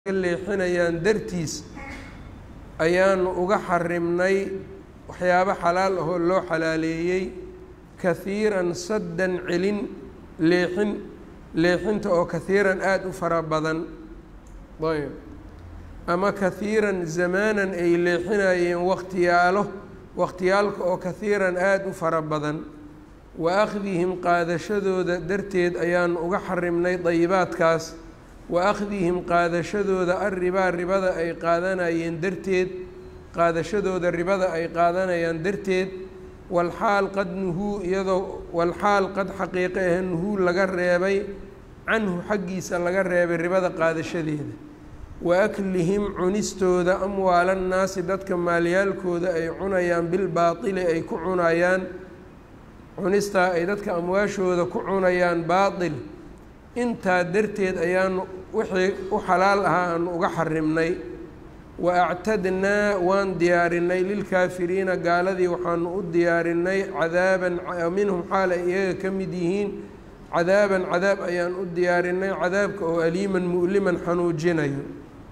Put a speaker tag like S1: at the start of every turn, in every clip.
S1: leexinayaan dartiis ayaan uga xarimnay waxyaabo xalaal ah oo loo xalaaleeyay kathiiran saddan celin leexinta oo kathiiran aada u fara badan ayb ama kathiiran zamaanan ay leexinayeen waqtiyaalka oo kathiiran aada u fara badan wa akhdihim qaadashadooda darteed ayaan uga xarimnay dayibaadkaas wa akhdihim qaadashadooda arribaa ribada ay qaadanayeen darteed qaadashadooda ribada ay qaadanayaan darteed walxaal qad nuhuu iyadoo walxaal qad xaqiiqe ah nuhuu laga reebay canhu xaggiisa laga reebay ribada qaadashadeeda wa aklihim cunistooda amwaalannaasi dadka maalyaalkooda ay cunayaan bilbaatili ay ku cunayaan cunistaa ay dadka amwaashooda ku cunayaan baatil intaa darteed ayaanu wixii u xalaal ahaa aanu uga xarimnay wa actadnaa waan diyaarinay lilkaafiriina gaaladii waxaanu u diyaarinay cadaaban minhum xaal ay iyaga ka mid yihiin cadaaban cadaab ayaan u diyaarinay cadaabka oo aliiman mu'liman xanuujinayo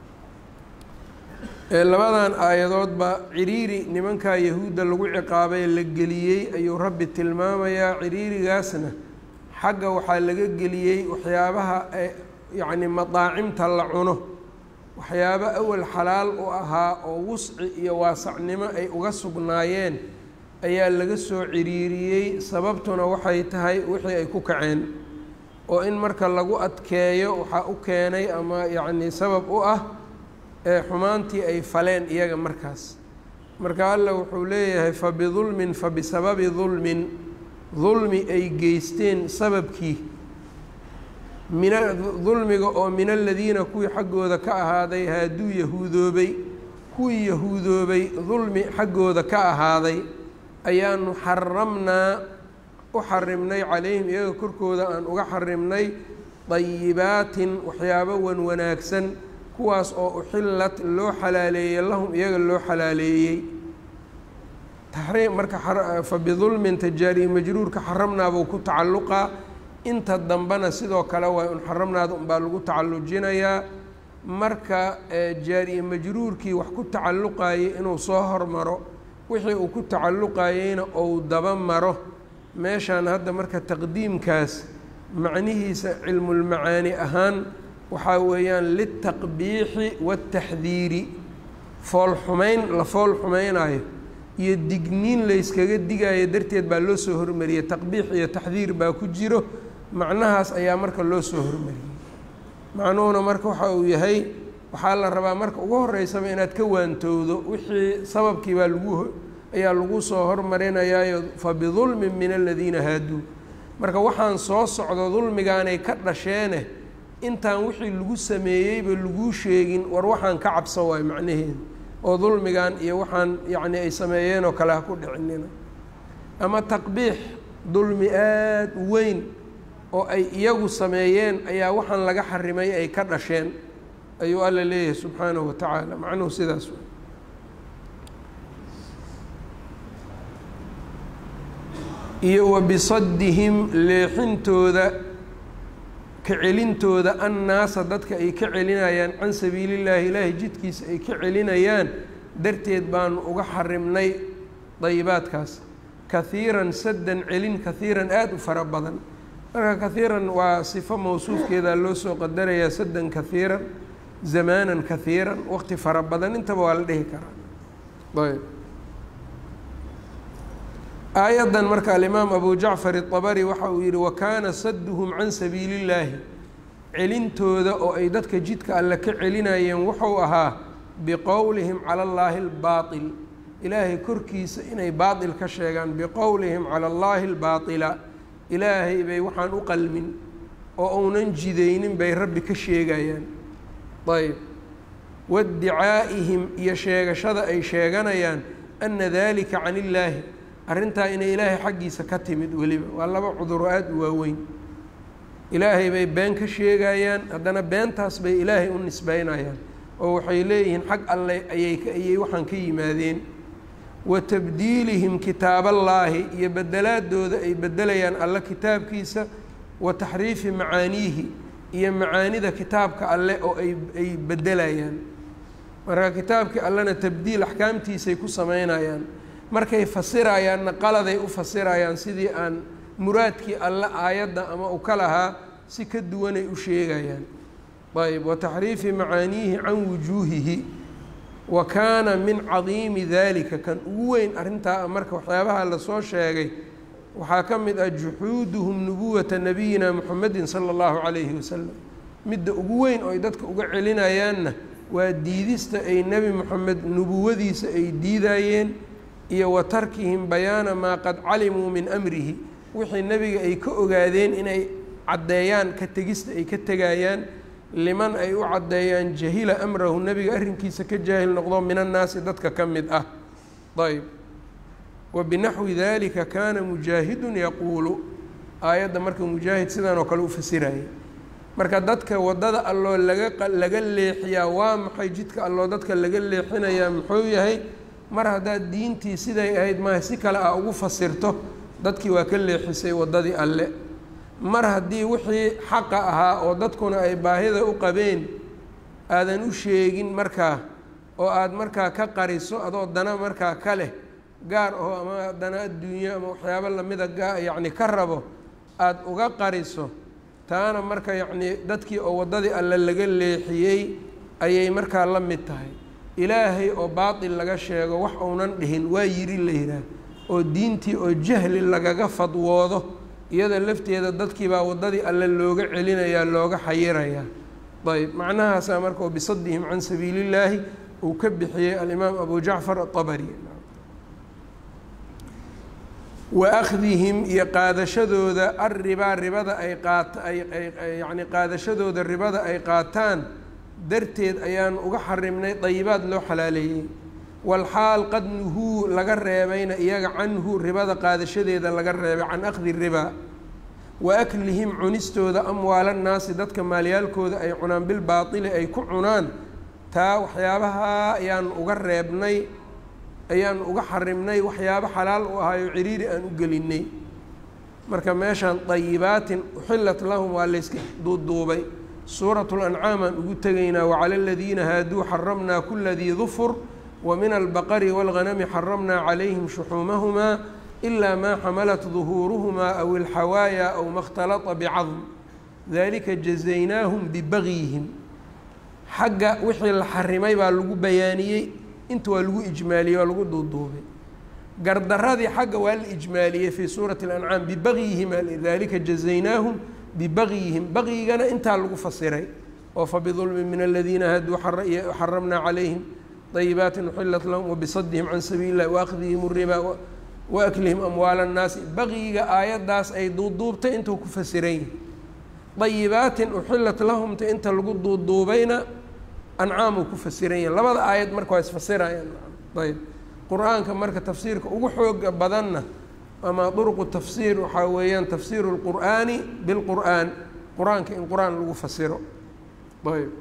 S1: labadan aayadoodba ciriiri nimankaa yahuudda lagu ciqaabay la geliyey ayuu rabbi tilmaamayaa ciriirigaasna xagga waxaa laga geliyey waxyaabaha yacni madaacimta la cuno waxyaabo awal xalaal u ahaa oo wusci iyo waasacnimo ay uga sugnaayeen ayaa laga soo ciriiriyey sababtuna waxay tahay wixii ay ku kaceen oo in marka lagu adkeeyo waxaa u keenay ama yacni sabab u ah xumaantii ay faleen iyaga markaas marka alla wuxuu leeyahay fabidulmin fabisababi dulmin dulmi ay geysteen sababkii dulmiga oo min aladiina kuwii xaggooda ka ahaaday haaduu yahuudoobay kuwii yahuudoobay dulmi xaggooda ka ahaaday ayaanu xaramnaa u xarimnay calayhim iyaga korkooda aan uga xarimnay dayibaatin waxyaabo wan wanaagsan kuwaas oo uxillat loo xalaaleeyey lahum iyaga loo xalaaleeyey taxriim marka fabidulmin tajaari majruurka xaramnaabuu ku tacalluqaa inta dambena sidoo kale waa un xaramnaada unbaa lagu tacallujinayaa marka jaariye majruurkii wax ku tacalluqayay inuu soo hormaro wixii uu ku tacalluqayeyna ou daba maro meeshaan hadda marka taqdiimkaas macnihiisa cilmulmacaani ahaan waxaa weeyaan litaqbiixi waataxdiiri foolxumayn la fool xumaynayo iyo digniin layskaga digayo darteed baa loo soo hormariyey taqbiix iyo taxdiir baa ku jiro macnahaas ayaa marka loo soo hormariyey macnuhuna marka waxa uu yahay waxaa la rabaa marka ugu horeysaba inaad ka waantowdo wixii sababkii baa ayaa lagu soo hormarinayaayo fabidulmin min aladiina haaduu marka waxaan soo socdo dulmigaanay ka dhasheene intaan wixii lagu sameeyeyba laguu sheegin war waxaan ka cabsan waayo macnaheeda oo dulmigan iyo waxaan yacni ay sameeyeen oo kale ha ku dhicinina ama taqbiix dulmi aada u weyn oo ay iyagu sameeyeen ayaa waxaan laga xarimay ay ka dhasheen ayuu alla leeyahay subxaanahu wa tacaala macnuhu sidaas wey iyo wa bisaddihim leexintooda ka celintooda annaasa dadka ay ka celinayaan can sabiilillaahi ilaahay jidkiisa ay ka celinayaan darteed baanu uga xarimnay dayibaadkaas kathiiran saddan celin kathiiran aada u fara badan marka kathiiran waa sifo mawsuufkeeda loo soo qadarayaa saddan kathiiran zamaanan kathiiran waqti fara badan intaba waa la dhihi karaa ayb aayaddan marka alimaam abu jacfar iطabari waxa uu yihi wakaana sadduhum can sabiili illaahi celintooda oo ay dadka jidka alle ka celinayeen wuxuu ahaa biqowlihim cala allaahi albaaطil ilaahay korkiisa inay baaطil ka sheegaan biqowlihim cala allaahi albaaطila ilaahay bay waxaan u qalmin oo uunan jidaynin bay rabbi ka sheegayaan ayb waiddicaa'ihim iyo sheegashada ay sheeganayaan ana dalika can illaahi arrintaa inay ilaahay xaggiisa ka timid weliba waa laba cuduro aada u waaweyn ilaahay bay been ka sheegayaan haddana beentaas bay ilaahay u nisbeynayaan oo waxay leeyihiin xag alle ayay waxaan ka yimaadeen wa tabdiilihim kitaaballaahi iyo bedelaadooda ay bedelayaan alle kitaabkiisa wa taxriifi macaaniihi iyo macaanida kitaabka alle oo ay bedelayaan. marka kitaabkii allena tabdiil axkaamtiisay ku sameynayaan, markay fasirayaanna qaladay u fasirayaan sidii aan muraadkii alle aayadda ama u ka lahaa si ka duwanay u sheegayaan. ayb wataxriifi macaaniihi can wujuuhihi wa kaana min cadiimi dalika, kan ugu weyn arrintaa marka waxyaabaha lasoo sheegay waxaa ka mid ah juxuuduhum nubuwata nabiyina muxamedin sala allahu calayhi wasalam. midda ugu weyn oo ay dadka uga celinayaanna waa diidista ay nebi moxamed nubuwadiisa ay diidayeen iyo wa tarkihim bayaana maa qad calimuu min amrihi, wixii nebiga ay ka ogaadeen inay caddeeyaan ka tegista ay ka tegayaan, liman ay u caddeeyaan jahila amrahu, nebiga arrinkiisa ka jaahil noqdo min annaasi dadka ka mid ah. ayb wabinaxwi dalika kaana mujaahidun yaquulu, aayadda marka mujaahid sidaan oo kale u fasiraya. marka dadka waddada alloo laga leexiyaa waa maxay? jidka alloo dadka laga leexinayaa muxuu yahay? mar haddaad diintii siday ahayd maaha si kale a ugu fasirto, dadkii waa ka leexisay waddadii alle. mar haddii wixii xaqa ahaa oo dadkuna ay baahida u qabeen aadan u sheegin markaa, oo aada markaa ka qariso adoo dana markaa ka leh gaar oo ama dana adduunyo ama waxyaabo lamida yacni ka rabo aada uga qariso, taana marka yacnii dadkii oo waddadii alle laga leexiyey ayay markaa la mid tahay. ilaahay oo baatil laga sheego wax uunan dhihin waa yidhi la yidhaah, oo diintii oo jahli lagaga fadwoodo, iyada lafteeda dadkii baa waddadii alle looga celinayaa, looga xayirayaa. ayb macnahaasaa marka oo bisadihim can sabiilillaahi uu ka bixiyey alimaam abu jacfar aلطabari. wa akhdihim iyo qaadashadooda arribaa ribada yani qaadashadooda ribada ay qaataan darteed ayaan uga xarimnay dayibaad loo xalaaleeyey. walxaal qad nuhuu laga reebayna iyaga canhu ribada qaadashadeeda laga reebay, can akhdi ribaa. wa aklihim cunistooda amwaalannaasi dadka maalyaalkooda ay cunaan bilbaatili ay ku cunaan, taa waxyaabaha ayaan uga reebnay, ayaan uga xarimnay waxyaabo xalaal u ahaayo ciriiri aan u gelinay. marka meeshaan dayibaatin uxillat lahum waa layska duuduubay. suuratu lancaam aan ugu tegaynaa, wacala aladiina haaduu xaramnaa kula dii dufur ومن البقر والغنم حرمنا عليهم شحومهما إلا ما حملت ظهورهما أو الحوايا أو ما اختلط بعظم ذلك جزيناهم ببغيهم. حق وحي الحرمي baa lagu bayaaniyey, inta waa lagu ijmaaliyey, waa lagu duuduubay. gardaradii xagga waa la ijmaaliyey في suuraة الأنعاam ببغيهم ذلika جزيناهم ببغيهم. bغyigana intaa lagu fasiray, oo فبظلم من الذيina hadوu حرمنا عليهم طيبات أحلت لهم وبصدهم عن سبيل الله وأخذهم الربا وأكلهم أموال الناس. بغيga aayadaas ay duuduubtay intuu ku fasirayn. طيبات أحلت لهم ta inta lagu duuduubayna أنcaamuu ku fasiranya. labada aayad marka waa isfasirayaan. ayb qur-aanka marka tafsiirka ugu xooga badanna ama طرق التafsير waxaa weeyaan تafsير الqur'aani بالqur'aan, qur-aanka in qur-aan lagu fasiro. ayb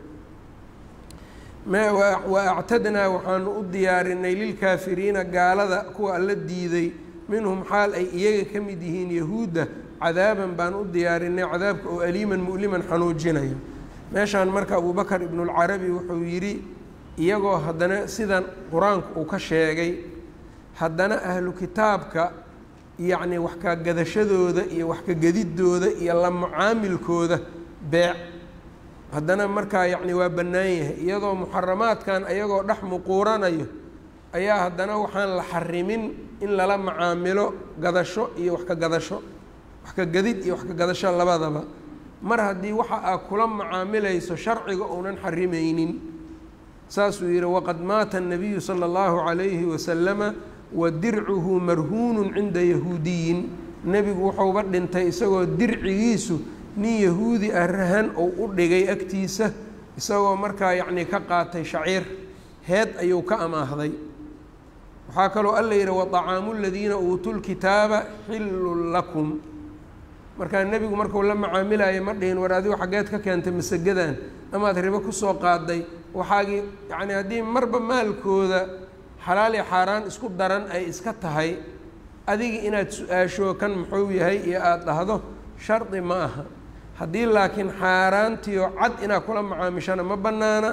S1: waactadnaa waxaanu u diyaarinay lilkaafiriina gaalada kuwa alla diiday, minhum xaal ay iyaga ka mid yihiin yahuudda, cadaaban baan u diyaarinay cadaabka oo aliiman mu'liman xanuujinaya. meeshaan marka abubakar ibnulcarabi wuxuu yidhi, iyagoo haddana sidan qur-aanku uu ka sheegay, haddana ahlu kitaabka yacni wax ka gadashadooda iyo wax ka gedidooda iyo la mucaamilkooda beec haddana markaa yacni waa bannaan yahay, iyadoo muxaramaadkan ayagoo dhex muquuranayo ayaa haddana waxaan la xarimin in lala macaamilo gadasho iyo wax ka gadasho, wax ka gadid iyo wax ka gadasho labadaba. mar haddii waxa aa kula macaamilayso sharciga uunan xarimaynin. saasuu yidhi, waqad maata الnabiyu salى اllahu عalayhi wasalama wa dircuhu marhuunun cinda yahuudiyin. nebigu wuxuuba dhintay isagoo dircigiisu nin yahuudi ah rahan ou u dhigay agtiisa, isagoo markaa yacnii ka qaatay shaciir, heed ayuu ka amaahday. waxaa kaloo alla yidhi, waطacaamu aladiina uutuu lkitaaba xillun lakum. markaa nebigu markuu la macaamilayo ma dhihin war adigu xaggeed ka keentay masagadan amaad ribo kusoo qaaday. waxaagii yacni haddii marba maalkooda xalaal iyo xaaraan isku daran ay iska tahay, adigii inaad su-aasho kan muxuu yahay iyo aada dhahdo shardi ma aha. haddii laakiin xaaraantiyo cad inaad kula macaamishana ma bannaana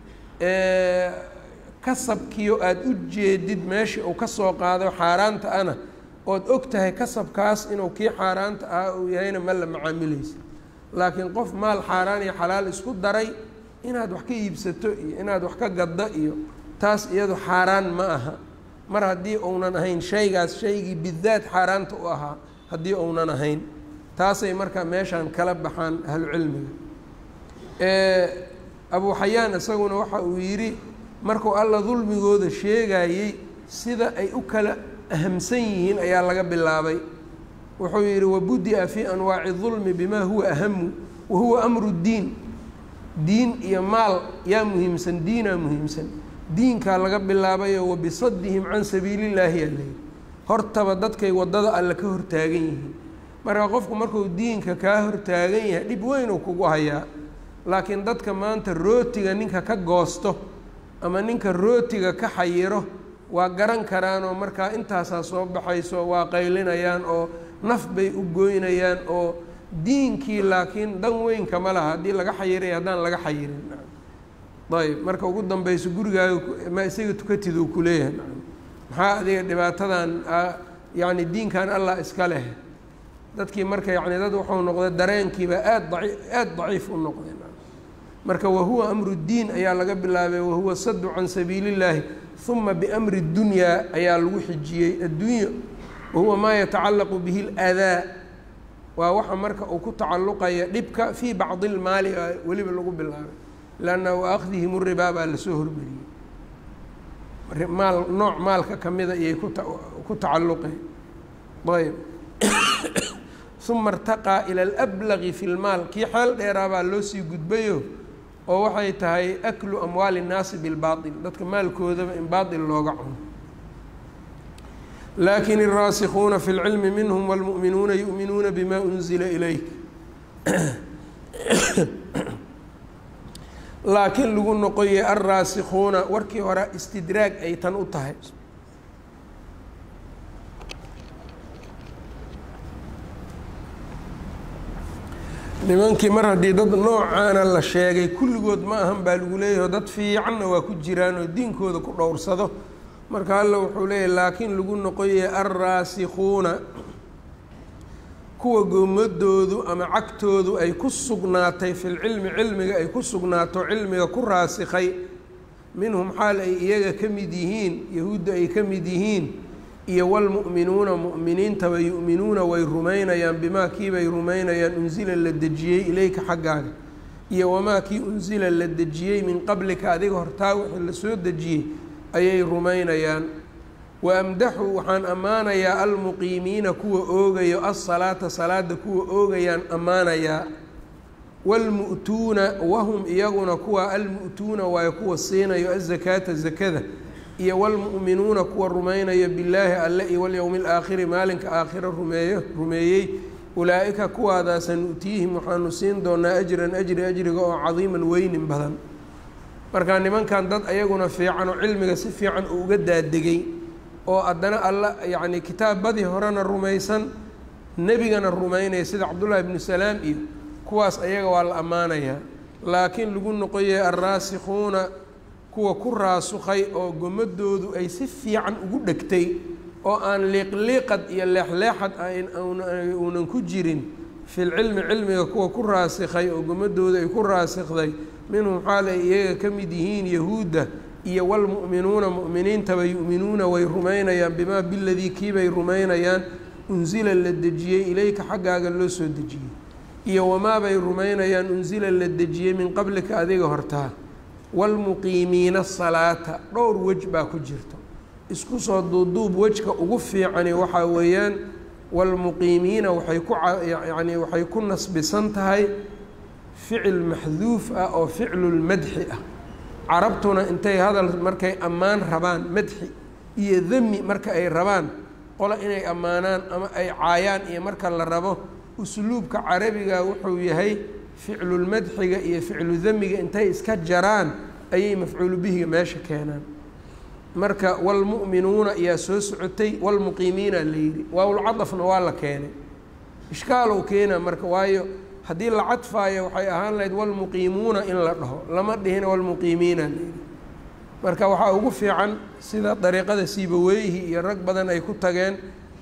S1: kasabkiyo aada u jeedid meeshii uu ka soo qaado xaaraanta ana ood og tahay kasabkaas inuu kii xaaraanta ah uu yahayna ma la macaamilaysa laakiin qof maal xaaraan iyo xalaal isku daray inaad wax ka iibsato iyo inaad wax ka gaddo iyo taas iyadu xaaraan ma aha mar haddii uunan ahayn shaygaas shaygii bidaad xaaraanta u ahaa haddii uunan ahayn taasay marka meeshaan kala baxaan ahlucilmiga abu xayaan isaguna waxa uu yidhi markuu alla dulmigooda sheegayey sida ay u kala ahamsan yihiin ayaa laga bilaabay wuxuu yidhi wabudi'a fii anwaaci dulmi bimaa huwa ahamu wa huwa amru ddiin diin iyo maal yaa muhiimsan diinaa muhiimsan diinkaa laga bilaabayo wabisadihim can sabiili illaahi yaa layidhi hortaba dadkay waddada alle ka hortaagan yihiin marka qofku markuu diinka kaa hortaagan yahay dhib weynuu kugu hayaa laakiin dadka maanta rootiga ninka ka goosto ama ninka rootiga ka xayiro waa garan karaanoo markaa intaasaa soo baxayso waa qaylinayaan oo naf bay u goynayaan oo diinkii laakiin dan weynka ma laha haddii laga xayiray haddaan laga xayirin ayb marka ugu dambayso gurigaaga ma isaga tukatid uu ku leeyahay maxaa adiga dhibaatadan yacni diinkan allah iska leh dadkii marka yacni dad wuxuu noqday dareenkiiba aada daciif u noqday marka wahuwa amru ddiin ayaa laga bilaabay wahuwa saddu can sabiili illaahi uma biamri اdunyaa ayaa lagu xijiyey addunya wahuwa maa yatacallaqu bihi اladaa waa waxa marka uu ku tacalluqaya dhibka fii bacdi اlmaali weliba lagu bilaabay lanna waaakhdihim ribaa baa lasoo hormariyey maal nooc maalka kamida iyay ku tacalluqeen ayb uma irtaqaa ila alablagi fi lmaal kii xeel dheeraa baa loo sii gudbayo oo waxay tahay aklu amwaali الnaasi bilbaaطil dadka maalkoodaba in baaطil looga cuno laakin الraasikuuna fi اlcilmi minhum wاlmuؤminuuna yuؤminuuna bima unzila ilayk laakiin lagu noqoyey alraasikuuna warkii hore istidraag ay tan u tahay nimankii mar haddii dad noocaana la sheegay kulligood ma ahan baa lagu leeyahay dad fiicanna waa ku jiraan oo diinkooda ku dhowrsado marka alla wuxuu leeyahay laakiin lagu noqoyey alraasikuuna kuwa goomadoodu ama cagtoodu ay ku sugnaatay fi lcilmi cilmiga ay ku sugnaato cilmiga ku raasikhay minhum xaal ay iyaga ka mid yihiin yahuudda ay ka mid yihiin iyo wlmu'minuuna mu'miniintaba yu'minuuna way rumaynayaan bimaa kii bay rumaynayaan unsila la dejiyey ilayka xaggaaga iyo wamaa kii unsila la dejiyey min qablika adiga hortaa wixii la soo dejiyey ayay rumaynayaan waamdaxu waxaan ammaanayaa almuqiimiina kuwa oogayo alsalaata salaada kuwa oogayaan ammaanayaa waalmu'tuuna wahum iyaguna kuwa almu'tuuna waayo kuwa siinayo azakaata zakada iyo waalmu'minuuna kuwa rumaynayo billaahi alle iyo walyowmi alaakhiri maalinka aakhiro rumeeyey ulaa'ika kuwaadaas sanu'tiihim waxaanu siin doonaa ajran ajriga oo cadiiman weynin badan markaa nimankan dad ayaguna fiican oo cilmiga si fiican uu uga daadegay oo haddana alla yacni kitaabbadii horena rumaysan nebigana rumaynaya sida cabdullaahi ibnu salaam iyo kuwaas ayaga waa la ammaanayaa laakiin lagu noqoyay alraasikuuna kuwa ku raasukhay oo gomadoodu ay si fiican ugu dhegtay oo aan liiqliiqad iyo leexleexad uunan ku jirin filcilmi cilmiga kuwa ku raasikhay oo gomadooda ay ku raasikday minhum xaal ay iyaga ka mid yihiin yahuudda iyo waalmu'minuuna mu'miniintaba yu'minuuna way rumaynayaan bimaa biladii kiibay rumaynayaan unsila la dejiyey ilayka xaggaaga loo soo dejiyey iyo wamaabay rumaynayaan unsila la dejiyey min qablika adiga hortaa waalmuqiimiina asalaata dhowr wej baa ku jirto isku soo duuduub wejka ugu fiicani waxaa weeyaan waalmuqiimiina waxay ku nasbisan tahay ficil maxduuf ah oo ficlulmadxi ah carabtuna intay hadal markay ammaan rabaan madxi iyo dami marka ay rabaan qola inay ammaanaan ama ay caayaan iyo marka la rabo usluubka carabiga wuxuu yahay ficlulmadxiga iyo ficlu damiga intay iska jaraan ayay mafcuulu bihiga meesha keenaan marka waalmu'minuuna ayaa soo socotay waalmuqiimiina la yidhi waawlcadafna waa la keenay ishkaalow keena marka waayo haddii la cadfaayo waxay ahaan lahayd walmuqiimuuna in la dhaho, lama dhihina walmuqiimiina. marka waxaa ugu fiican sida dariiqada Sibawayhi iyo rag badan ay ku tageen,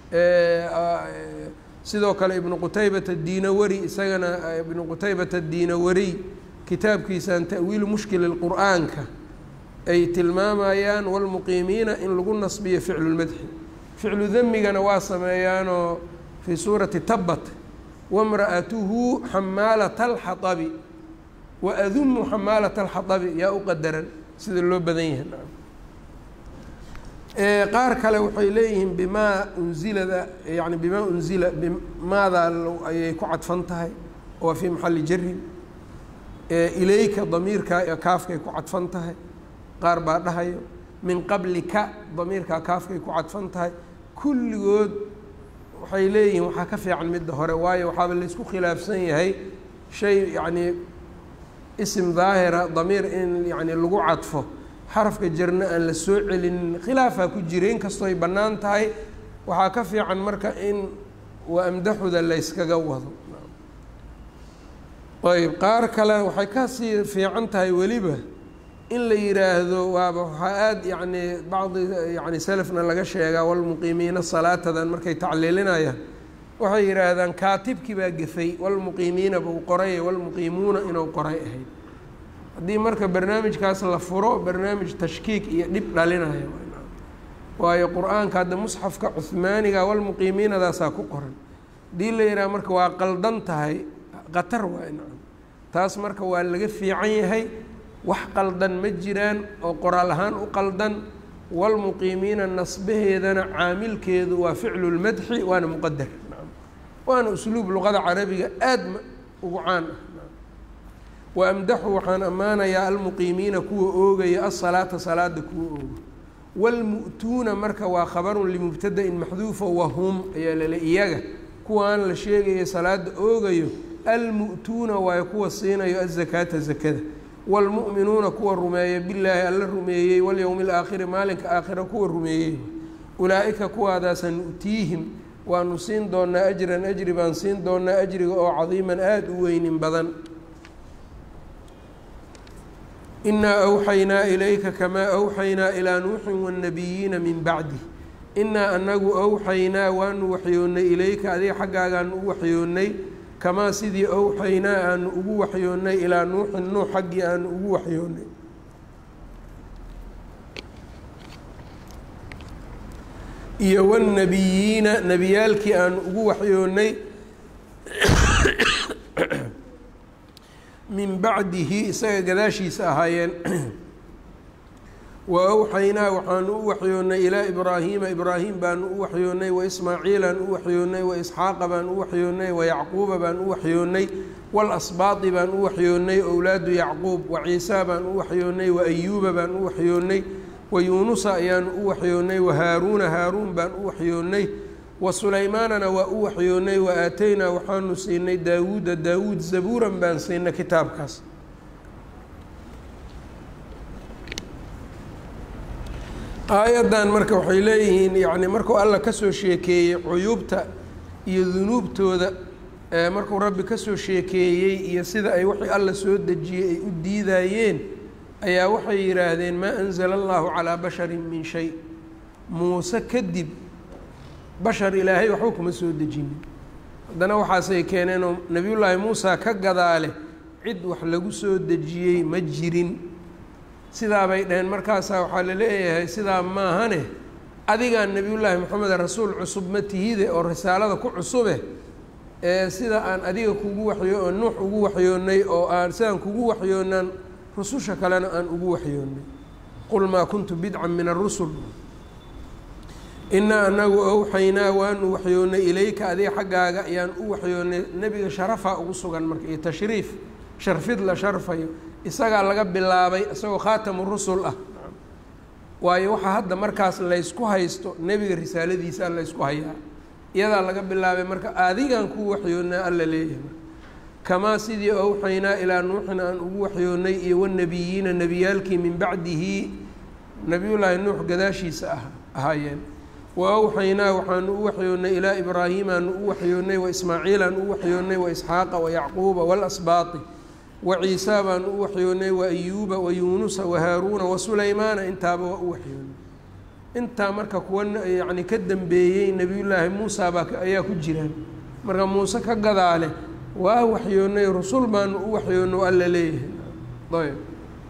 S1: sidoo kale ibnu Qutaybata Diinawari isagana ibnu Qutaybata Diinawari kitaabkiisan ta'wiilu mushkil alqur'aanka ay tilmaamayaan walmuqiimiina in lagu nasbiyo ficlu lmadxi. ficlu damigana waa sameeyaanoo fii suurati Tabbat wamra'atuhu xamaalata alxatabi wa adumu xamaalata alxatabi yaa u qadaran sida loo badan yahay. qaar kale waxay leeyihiin bimaa unzilada yani bimaa unzila bimaada ayay ku cadfan tahay oo fii maxalli jarin, ilayka damiirka kaafkay ku cadfan tahay, qaar baa dhahayo min qablika damiirka kaafkay ku cadfan tahay. kulligood waxay leeyihiin waxaa ka fiican midda hore, waayo waxaaba laysku khilaafsan yahay shay yacni isim daahira damiir in yani lagu cadfo xarafka jarna aan la soo celinin khilaafaa ku jira, inkastoo ay bannaan tahay waxaa ka fiican marka in wa amdaxuda layskaga wado. ayb qaar kale waxay kasii fiican tahay weliba in la yiraahdo waaba waxaa aada yani bacdi yani salafna laga sheegaa walmuqiimiina salaatadan markay tacliilinayaan waxay yidhaahdaan kaatibkii baa gefay walmuqiimiina buu qoray walmuqiimuuna inuu qoray ahayd. haddii marka barnaamijkaas la furo barnaamij tashkiik iyo dhib dhalinayo, waayo qur-aanka hadda musxafka cuhmaaniga walmuqiimiinadaasaa ku qoran. haddii la yidhaha marka waa qaldan tahay qatar waay nacam, taas marka waa laga fiican yahay, wax qaldan ma jiraan oo qoraal ahaan u qaldan. walmuqiimiina nasbaheedana caamilkeedu waa ficlu lmadxi waana muqadar, waana usluub luqada carabiga aad ugu caan ah. wa amdaxu waxaan ammaanayaa almuqiimiina kuwa oogaya asalaata salaada kuwa ooga. walmu'tuuna marka waa khabarun limubtada'in maxduufa wahum ayaa lale iyaga kuwaan la sheegaya salaada oogayo almu'tuuna waayo kuwa siinayo azakaata zakada. waalmu'minuuna kuwa rumeeya bilaahi alla rumeeyey walyowmi alaakhiri maalinka aakhira kuwa rumeeyey. ulaa'ika kuwaadaasa nu'tiihim waanu siin doonaa ajran ajri baan siin doonaa ajriga oo cadiiman aada u weynin badan. inaa awxaynaa ilayka kamaa awxaynaa ilaa nuuxin waannabiyiina min bacdih. inaa anagu awxaynaa waanu waxyoonnay ilayka adiga xaggaagaan u waxyoonnay, kamaa sidii awxaynaa aanu ugu waxyoonnay ilaa nuuxin nuux xaggii aanu ugu waxyoonnay. iyo wannabiyiina nebiyaalkii aanu ugu waxyoonnay min bacdihi isaga gadaashiisa ahaayeen. wa awxaynaa waxaanu u waxyoonnay ilaa ibraahiima ibraahim baanu u waxyoonnay, wa ismaaciilaan u waxyoonnay, wa isxaaqa baan u waxyoonnay, wa yacquuba baan u waxyoonnay, walasbaadi baan u waxyoonnay owlaadu yacquub, wa ciisaa baan u waxyoonnay, wa ayuuba baan u waxyoonnay, wa yuunusa ayaanu u waxyoonnay, wa haaruuna haaruun baan u waxyoonnay, wa sulaymaanana waa u waxyoonnay. wa aataynaa waxaanu siinay daawuuda daawuud zabuuran baan siinay kitaabkaas. aayaddan marka waxay leeyihiin yani markuu alla ka soo sheekeeyey cuyuubta iyo dunuubtooda, markuu rabbi ka soo sheekeeyey iyo sida ay wixii alla soo dejiyey ay u diidayeen, ayaa waxay yidhaahdeen maa anzala allahu calaa basharin min shay. muuse kadib bashar ilaahay waxba kuma soo dejinin. haddana waxaasay keeneenoo nebiyullaahi muusa ka gadaale cid wax lagu soo dejiyey ma jirin. sidaa bay dhaheen. markaasaa waxaa la leeyahay sidaa maahane adigaan nebiyullaahi moxamed rasuul cusub ma tihide oo risaalada ku cusube, sida aan adiga kugu waxyo oo nuux ugu waxyoonnay oo aan sidaan kugu waxyoonaan rususha kalena aan ugu waxyoonnay. qul maa kuntu bidcan min arusul inaa anagu awxaynaa waanu waxyoonnay ilayka adiga xaggaaga ayaan u waxyoonnay. nebiga sharafaa ugu sugan marka iyo tashriif, sharfid la sharfayo isagaa laga bilaabay isagoo khaatamu rusul ah. waayo waxaa hadda markaas laysku haysto nebiga risaaladiisaa laysku hayaa, iyadaa laga bilaabay marka adigaan ku waxyoonnaa alla leeyahay. kamaa sidii awxaynaa ilaa nuuxin aan ugu waxyoonnay iyo wannabiyiina nebiyaalkii min bacdihi nebiyullaahi nuux gadaashiisa ahaayeen. وأوحيnaa waxaanu u waxyoonnay ilaa ibraahiim aanu u waxyoonnay waismaaciil aanu u waxyoonnay waisxaaqa wayacquuba walasbaaqi waciisaa baanu u waxyoonnay waayuuba wayuunusa wahaaruuna wasulaymaana intaaba waa u waxyoonnay intaa marka kuwa yacni ka dambeeyey nebiyullaahi muusa ayaa ku jiraan marka muuse ka gadaale waa waxyoonnay rusul baanu u waxyoonno alla leeyahay ayb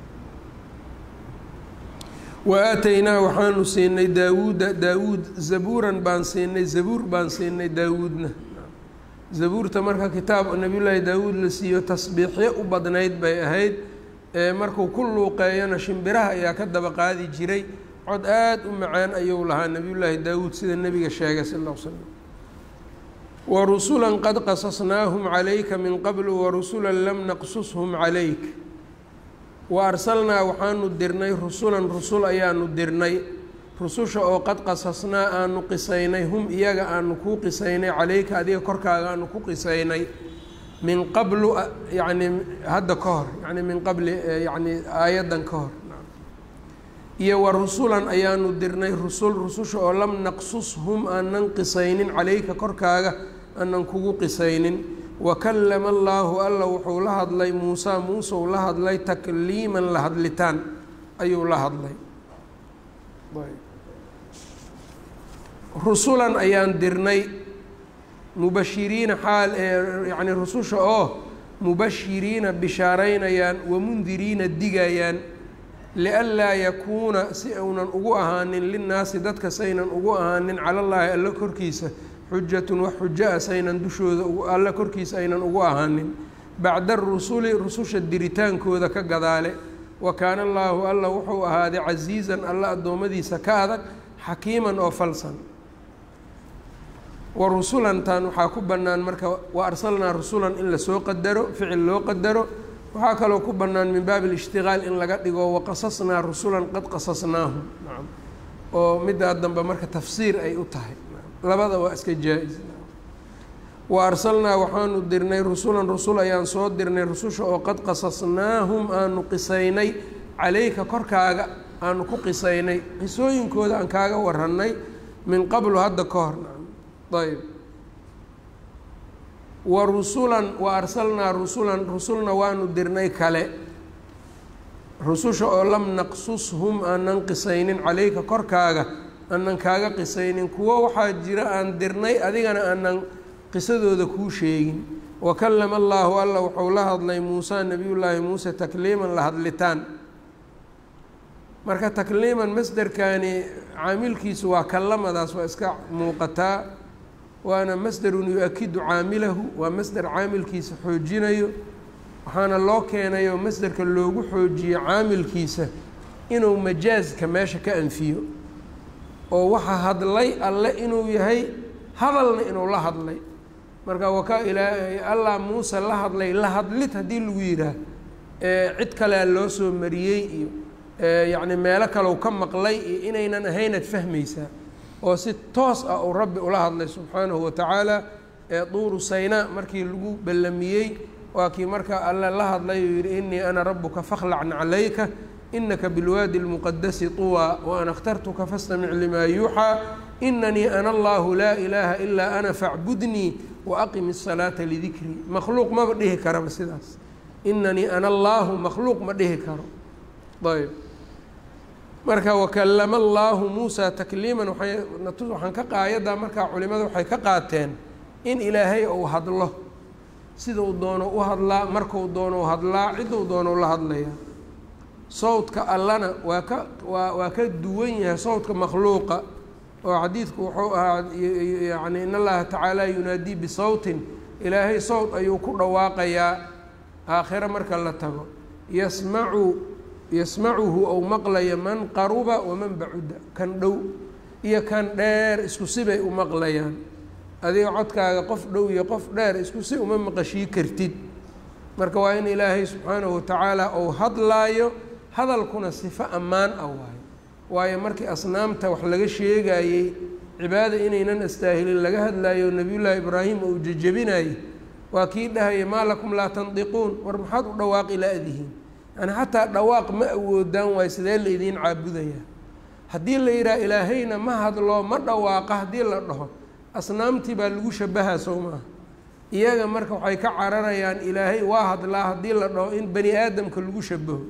S1: waaataynaa waxaanu siinay daawuud zabuuran baan siinay zabuur baan siinay daawuudna zabuurta marka kitaab nebiyullaahi daawuud la siiyo tasbiixyo u badnayd bay ahayd markuu ku luuqeeyana shimbiraha ayaa ka daba qaadi jiray cod aada u macaan ayuu lahaa nebiyullaahi daawuud sida nebiga sheegay sal ll l slam warusulan qad qasasnaahum calayka min qablu warusulan lam naqsushum calayk wa arsalnaa waxaanu dirnay rusulan rusul ayaanu dirnay rususha oo qad qasasnaa aanu qisaynay hum iyaga aanu kuu qisaynay calayka adiga korkaaga aanu ku qisaynay min qablu yacni hadda ka hor yani min qabli yani aayaddan ka hor iyo wa rusulan ayaanu dirnay rususha oo lam naqsushum aanan qisaynin calayka korkaaga aanan kugu qisaynin wakallama allaahu alla wuxuu la hadlay muusaa muuseu la hadlay takliiman la hadlitaan ayuu la hadlay rusulan ayaan dirnay mubashiriina xaal yani rususha oo mubashiriina bishaaraynayaan wamundiriina digayaan lianlaa yakuuna si uunan ugu ahaanin linnaasi dadka saynan ugu ahaanin cala llaahi alla korkiisa xujatun wax xujo ah saynan dushooda alla korkiisa aynan ugu ahaanin bacda arusuli rususha diritaankooda ka gadaale wa kaana allaahu alla wuxuu ahaaday casiizan alla addoommadiisa ka adag xakiiman oo falsan wa rusulantan waxaa ku bannaan marka wa arsalnaa rusulan in lasoo qadaro ficil loo qadaro waxaa kaloo ku bannaan min baabi alishtigaal in laga dhigo waqasasnaa rusulan qad qasasnaahum nacam oo middaa dambe marka tafsiir ay u tahay labada waa iska jaa-is wa arsalnaa waxaanu dirnay rusulan rusul ayaan soo dirnay rususha oo qad qasasnaahum aanu qisaynay calayka korkaaga aanu ku qisaynay qisooyinkooda aan kaaga warannay min qablu hadda ka hor nacam ayb wa rusulan wa arsalnaa rusulan rusulna waanu dirnay kale rususha oo lam naqsushum aanan qisaynin calayka korkaaga aanan kaaga qisaynin kuwo waxaa jira aan dirnay adigana aanan qisadooda kuu sheegin wakallama allaahu alla wuxuu la hadlay muusaa nebiyullaahi muuse takliiman la hadlitaan marka takliiman masderkani caamilkiisu waa kallamadaas waa iska muuqataa waana masderun yu-akidu caamilahu waa masder caamilkiisa xoojinayo waxaana loo keenayo masderka loogu xoojiyo caamilkiisa inuu majaaska meesha ka anfiyo oo waxa hadlay alle inuu yahay hadalna inuu la hadlay marka waka ilaa allah muuse la hadlay la hadlid haddii lagu yidhaah cid kalea loo soo mariyey iyo yacni meelo kalew ka maqlay iyo inaynan ahaynaad fahmaysaa oo si toos ah uu rabbi ula hadlay subxaanahu watacaala duuru saynaa markii lagu ballamiyey waa kii marka alle la hadlay uu yidhi innii ana rabuka fakhlacn calayka inaka bilwaadi اlmuqadasi طuwaa waana اkhtartuka fastamic limaa yuuxaa inanii ana allahu laa ilaaha ilaa ana facbudnii waaqim الsalaata lidikrii makhluuq maba dhihi karaba sidaas inanii ana allaahu makhluuq ma dhihi karo ayb marka wakallama allaahu muusaa takliiman waxaan ka qaayaddaa markaa culimada waxay ka qaateen in ilaahay uu hadlo sidau doono u hadlaa marku doono u hadlaa ciduu doono la hadlaya sawdka allana waa ka duwan yahay sawdka makhluuqa oo xadiidku wuxuu ahaa yani in allaha tacaala yunaadii bisawtin ilaahay sawd ayuu ku dhawaaqayaa aakhiro marka la tago yasmacuhu ou maqlaya man qaruba waman bacuda kan dhow iyo kan dheer isku sibay u maqlayaan adiga codkaaga qof dhow iyo qof dheer isku si uma maqashii kartid marka waa in ilaahay subxaanahu watacaala ou hadlaayo hadalkuna sifo ammaan ah waayo markii asnaamta wax laga sheegayey cibaada inaynan astaahilin laga hadlaayo nebiyullaahi ibraahim uu jejebinayey waa kii dhahaya maa lakum laa tandiquun war maxaad u dhawaaqi la-dihiin yani xataa dhawaaq ma awoodaan waayo sidee laydiin caabudayaa haddii la yidhaha ilaahayna ma hadlo ma dhawaaqa haddii la dhaho asnaamtii baa lagu shabahaa sow maaha iyaga marka waxay ka cararayaan ilaahay waa hadlaa haddii la dhaho in bani aadamka lagu shabaho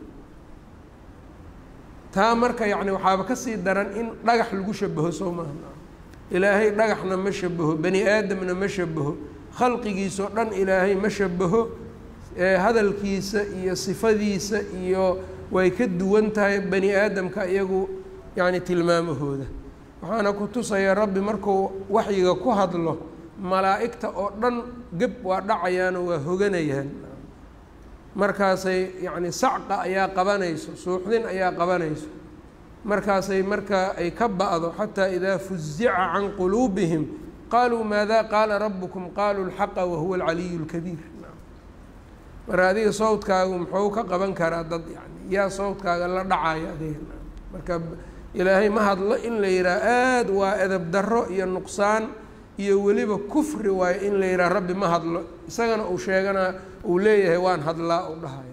S1: taa marka yacni waxaaba kasii daran in dhagax lagu shabaho sow maaha ilaahay dhagaxna ma shabaho bani aadamna ma shabaho khalqigiisao dhan ilaahay ma shabaho hadalkiisa iyo sifadiisa iyo way ka duwan tahay bani aadamka iyagu yacni tilmaamahooda waxaana ku tusaya rabbi markuu waxyiga ku hadlo malaa'igta oo dhan geb waa dhacayaanoo waa hoganayaan markaasay yacni sacqa ayaa qabanayso suuxdin ayaa qabanayso markaasay marka ay ka ba'do xataa idaa fuzica can quluubihim qaaluu maada qaala rabbukum qaaluu alxaqa wahuwa alcaliyu اlkabiir marka adiga sawdkaagu muxuu ka qaban karaa dad yani yaa sawdkaaga la dhacayo adiga marka ilaahay ma hadlo in la yidhaha aada waa edab darro iyo nuqsaan iyo weliba kufri waayo in la yidhaha rabbi ma hadlo isagana uu sheegana uu leeyahay waan hadlaa u dhahaya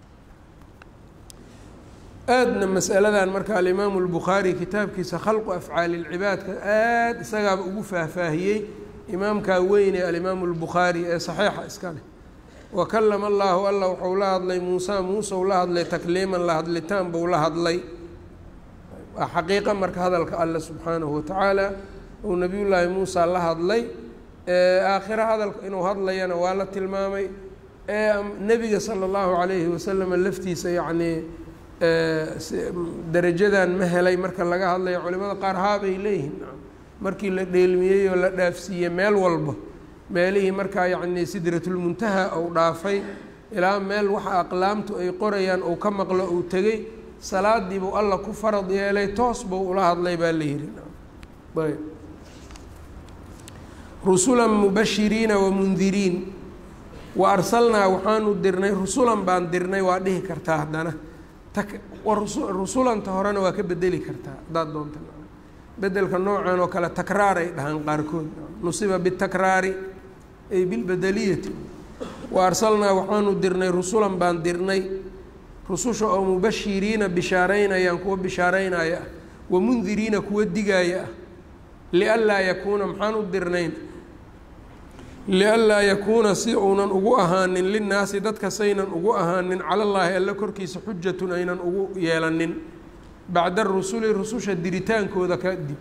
S1: aadna masaladan marka alimaamu albukhaari kitaabkiisa khalqu afcaali lcibaadka aada isagaaba ugu faahfaahiyey imaamkaa weyne alimaamu albukhaari ee saxiixa iska leh wakalama allaahu alla wuxuu la hadlay muusa muuseu la hadlay takliiman la hadlitaan buu la hadlay waa xaqiiqa marka hadalka alle subxaanahu watacaala uu nabiyullaahi muusa la hadlay aakhira hadalka inuu hadlayana waa la tilmaamay nebiga sala allahu calayhi wasalam laftiisa yacnii darajadan ma helay marka laga hadlayo culimada qaar haabay leeyihiin markii la dheelmiyey oo la dhaafsiiyey meel walba meelihii markaa yacnii sidratulmuntaha ou dhaafay ilaa meel waxa aqlaamtu ay qorayaan ou ka maqlo uu tegey salaadii buu alla ku farad yeelay toos buu ula hadlay baa la yihi ayb rusulan mubashiriina wamundiriin wa arsalnaa waxaanu dirnay rusulan baan dirnay waa dhihi kartaa haddana rusulanta horena waa ka bedeli kartaa haddaad doonta bedelka noocan oo kale takraar ay dhahaan qaarkood nusiba bitakraari ay bilbedeliyati wa arsalnaa waxaanu dirnay rusulan baan dirnay rususha oo mubashiriina bishaaraynayaan kuwa bishaaraynaya ah wamundiriina kuwa digaaya ah lianlaa yakuuna maxaan u dirnayn lianlaa yakuuna si uunan ugu ahaanin linnaasi dadka saynan ugu ahaanin cala llaahi alla korkiisa xujatun aynan ugu yeelanin bacda rusuli rususha diritaankooda kadib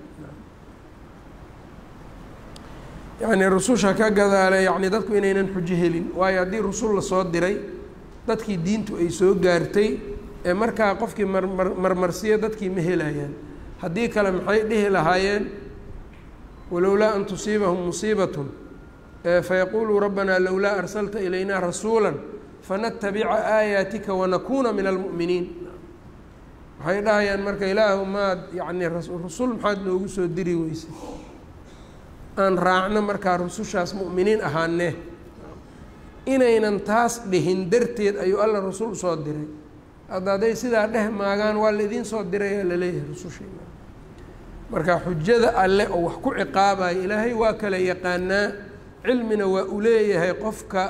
S1: yacnii rususha ka gadaale yacni dadku inaynan xujo helin waayo haddii rusul lasoo diray dadkii diintu ay soo gaartay ee markaa qofkii marmarsiya dadkii ma helayaan haddii kale maxay dhihi lahaayeen walowlaa an tusiibahum musiibatun fayaquuluu rabbanaa lowlaa arsalta ilaynaa rasuula fanatabica aayaatika wanakuuna min almu'miniin waxay dhahayaan marka ilaahu maad yacnii rusul maxaad noogu soo diri weysay aan raacno markaa rusushaas mu'miniin ahaanee inaynan taas dhihin darteed ayuu alla rasul usoo diray hadda hadday sidaa dheh maagaan waa laidiin soo diray aa laleeyahay rusushiina marka xujada alle oo wax ku ciqaabayo ilaahay waa kala yaqaanaa cilmina waa u leeyahay qofka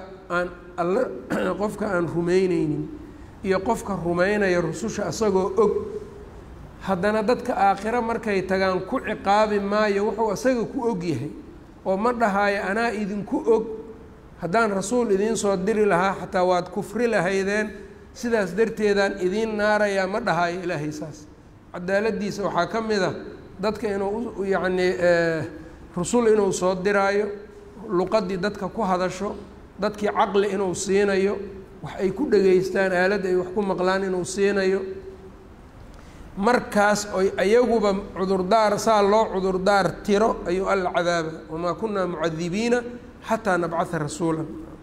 S1: aan rumayneynin iyo qofka rumaynaya rususha asagoo og haddana dadka aakhiro markay tagaan ku ciqaabi maayo wuxuu asaga ku og yahay oo ma dhahaayo anaa idinku og haddaan rasuul idiin soo diri lahaa xataa waad kufri lahaydeen sidaas darteedaan idiin naarayaa ma dhahaayo ilaahay saas cadaaladiisa waxaa ka mid a dadka inuu yacnii rusul inuu soo diraayo luqadii dadka ku hadasho dadkii caqli inuu siinayo wax ay ku dhegaystaan aalad ay wax ku maqlaan inuu siinayo markaas oy ayaguba cudurdaar saa loo cudurdaar tiro ayuu alla cadaaba wamaa kunaa mucadibiina xataa nabcatha rasuula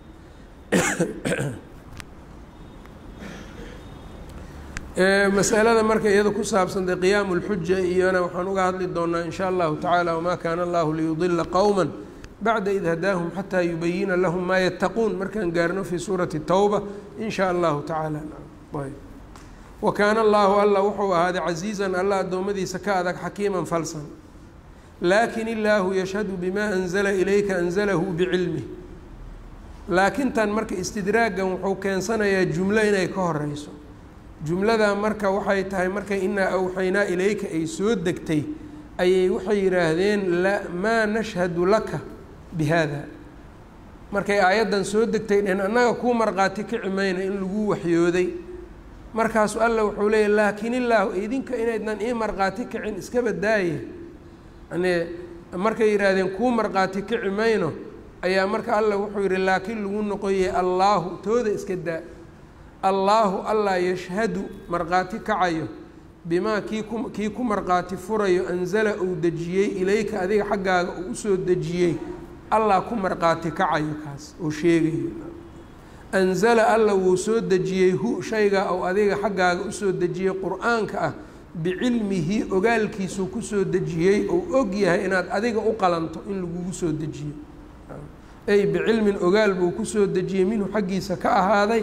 S1: masalada marka iyada ku saabsan de qiyaamu lxuja iyona waxaan uga hadli doonaa in sha allahu tacaala wamaa kaana allahu liyudila qowma bacda id hadaahum xataa yubayina lahum maa yattaquun markaan gaarno fii suurati tawba in sha allahu tacaala wa kaana allaahu alla wuxuu ahaaday casiizan alla addoommadiisa ka adag xakiiman falsan laakin illaahu yashhadu bimaa anzala ilayka anzalahu bicilmih laakintan marka istidraagan wuxuu keensanayaa jumlo inay ka horeyso jumlada marka waxay tahay markay inaa awxaynaa ilayka ay soo degtay ayay waxay yidhaahdeen maa nashhadu laka bi haada markay aayaddan soo degtay dheen annaga kuu markhaati kici mayna in lagu waxyooday markaasu alla wuxuu leeyahy laakin illaahu idinka inaydnan ii markhaati kicin iska badaaye yani markay yidhaahdeen kuu markhaati kici mayno ayaa marka alla wuxuu yidhi laakiin lagu noqoyey allaahu tooda iska daa allaahu allaa yashhadu markhaati kacayo bimaa kii ku markhaati furayo anzala uu dejiyey ilayka adiga xaggaaga uu usoo dejiyey allah ku markhaati kacayo kaas oo sheegayo anzala alla wuu soo dejiyey hu shaygaa ou adiga xaggaaga usoo dejiyey qur-aanka ah bicilmihi ogaalkiisuu kusoo dejiyey ou og yahay inaad adiga u qalanto in lagugu soo dejiyo ay bicilmin ogaal buu kusoo dejiyey minhu xaggiisa ka ahaaday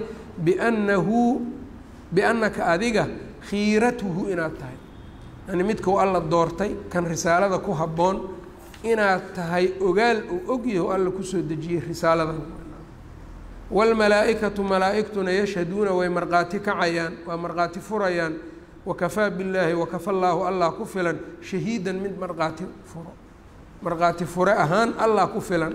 S1: biannaka adiga khiiratuhu inaad tahay yani midkau alla doortay kan risaalada ku habboon inaad tahay ogaal uu ogyaho alla kusoo dejiyey risaaladan waalmalaa-ikatu malaa-igtuna yashhaduuna way markhaati kacayaan waa markhaati furayaan wakafaa billaahi wakafa allaahu allah ku filan shahiidan mid markhaati furo markhaati fure ahaan allah ku filan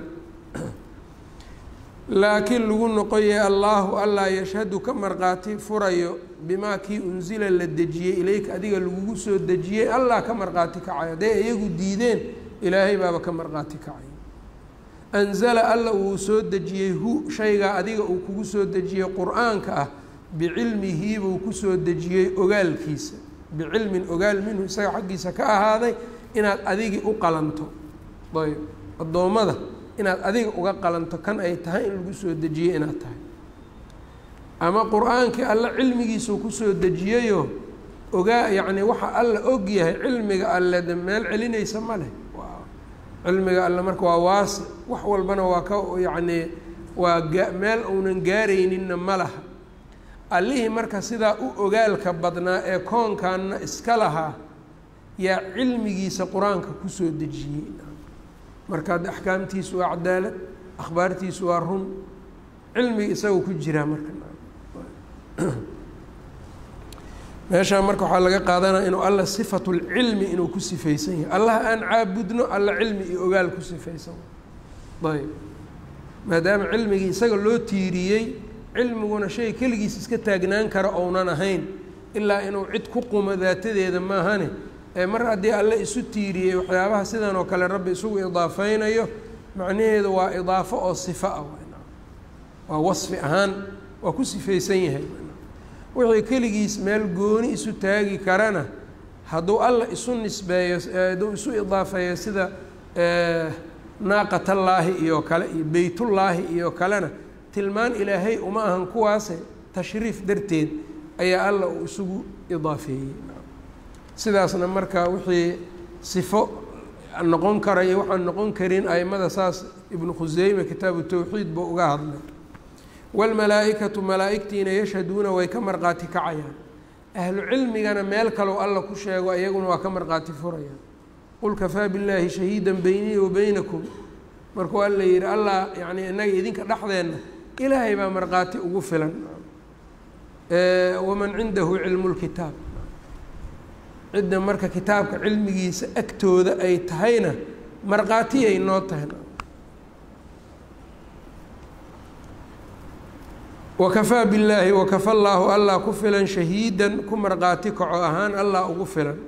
S1: laakiin lagu noqoyay allaahu allah yashhadu ka markhaati furayo bimaa kii unsila la dejiyey ilayka adiga lagugu soo dejiyey allah ka markhaati kacayo hadday iyagu diideen ilaahay baaba ka markhaati kacayo anzala alla uu soo dejiyey hu shaygaa adiga uu kugu soo dejiyey qur-aanka ah bicilmihi buu kusoo dejiyey ogaalkiisa bicilmin ogaal minhu isaga xaggiisa ka ahaaday inaad adigii u qalanto ayb addoommada inaad adiga uga qalanto kan ay tahay in lagu soo dejiyey inaad tahay ama qur-aankii alla cilmigiisuu kusoo dejiyeyo ogaa yacni waxa alla og yahay cilmiga alle de meel celinaysa ma leh cilmiga alle marka waa waasi wax walbana waa ka yacni waa meel uunan gaarayninna ma laha allihii marka sidaa u ogaalka badnaa ee koonkanna iska lahaa yaa cilmigiisa qur-aanka kusoo dejiyey marka hadda axkaamtiisu waa cadaalad akhbaartiisu waa run cilmiga isagoo ku jiraa marka meeshaa marka waxaa laga qaadanaya inuu alla sifatulcilmi inuu ku sifaysan yahay allah aan caabudno alla cilmi iyo ogaal ku sifaysan ayb maadaama cilmigii isaga loo tiiriyey cilmiguna shay keligiis iska taagnaan kara ounan ahayn ilaa inuu cid ku qumo daatadeeda maahane mar haddii alle isu tiiriyey waxyaabaha sidan oo kale rabbi isugu idaafeynayo macnaheedu waa idaafo oo sifa ah waa wasfi ahaan waa ku sifaysan yahay wixii keligiis meel gooni isu taagi karana hadduu alla isu nisbeeyo hadduu isu idaafeeyo sida naaqatallaahi iyo kale iyo beytullaahi iyo kalena tilmaan ilaahay uma ahan kuwaase tashriif darteed ayaa alla uu isugu idaafeeyey sidaasna marka wixii sifo noqon karaya waxaan noqon karin aimada saas ibnu khuseyme kitaabu tawxiid buu uga hadlay waalmalaa-ikatu malaa-igtiina yashhaduuna way ka markhaati kacayaan ahlu cilmigana meel kaloo alla ku sheego iyaguna waa ka markhaati furayaan qul kafaa billaahi shahiidan beynii wa beynakum markuu alla yihi allah yani inaga idinka dhexdeenna ilaahay baa markhaati ugu filan waman cindahu cilmu lkitaab cidda marka kitaabka cilmigiisa agtooda ay tahayna markhaatiyay noo tahay wakafaa billaahi wakafa allaahu allah ku filan shahiidan ku markhaati kaco ahaan allah ugu filan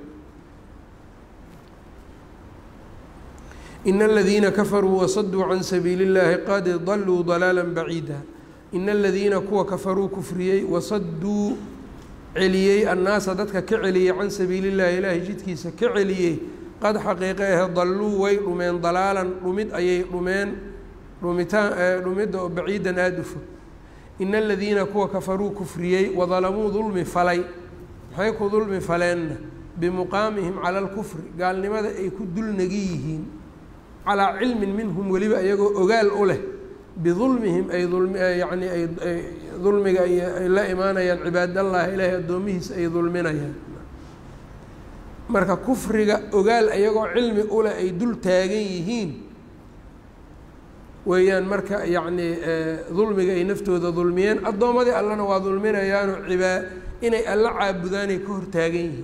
S1: ina aladiina kafaruu wasaduu can sabiili اllaahi qad daluu dalaala baciida ina aladiina kuwa kafaruu kufriyey wasaduu celiyey annaasa dadka ka celiyey can sabiili llahi ilaahay jidkiisa ka celiyey qad xaqiiqe ahe dalluu way dhumeen dalaalan dhumid ayay dhumeen dhumidda oo baciidan aada u fog ina aladiina kuwa kafaruu kufriyey wadalamuu dulmi falay maxay ku dulmi faleenna bimuqaamihim cala alkufri gaalnimada ay ku dulnagi yihiin calaa cilmin minhum weliba iyagoo ogaal u leh bidulmihim ay yani ay dulmiga ay la imaanayaan cibaadallahi ilaahay addoomihiisa ay dulminayaan marka kufriga ogaal iyagoo cilmi uleh ay dul taagan yihiin weeyaan marka yacni dulmiga ay naftooda dulmiyeen addoommadii allana waa dulminayaano inay alla caabudaanay ka hortaagan yihiin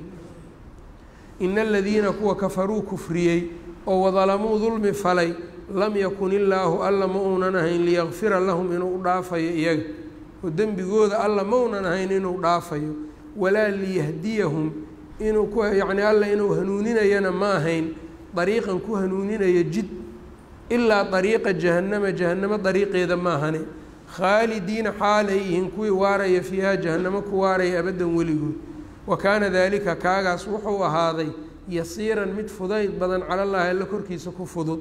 S1: ina aladiina kuwa kafaruu kufriyey oo wadalamuu dulmi falay lam yakun illaahu alla ma uunan ahayn liyakfira lahum inuu u dhaafayo iyaga oo dembigooda alla ma uunan ahayn inuu dhaafayo walaa liyahdiyahum inuu yacni alla inuu hanuuninayana ma ahayn dariiqan ku hanuuninaya jid ilaa dariiqa jahannamo dariiqeeda ma ahane khaalidiina xaal ay yihiin kuwii waaraya fiihaa jahannamo ku waaraya abaddan weligood wa kaana daalika kaagaas wuxuu ahaaday yasiiran mid fudayd badan cala llaahi alla korkiisa ku fudud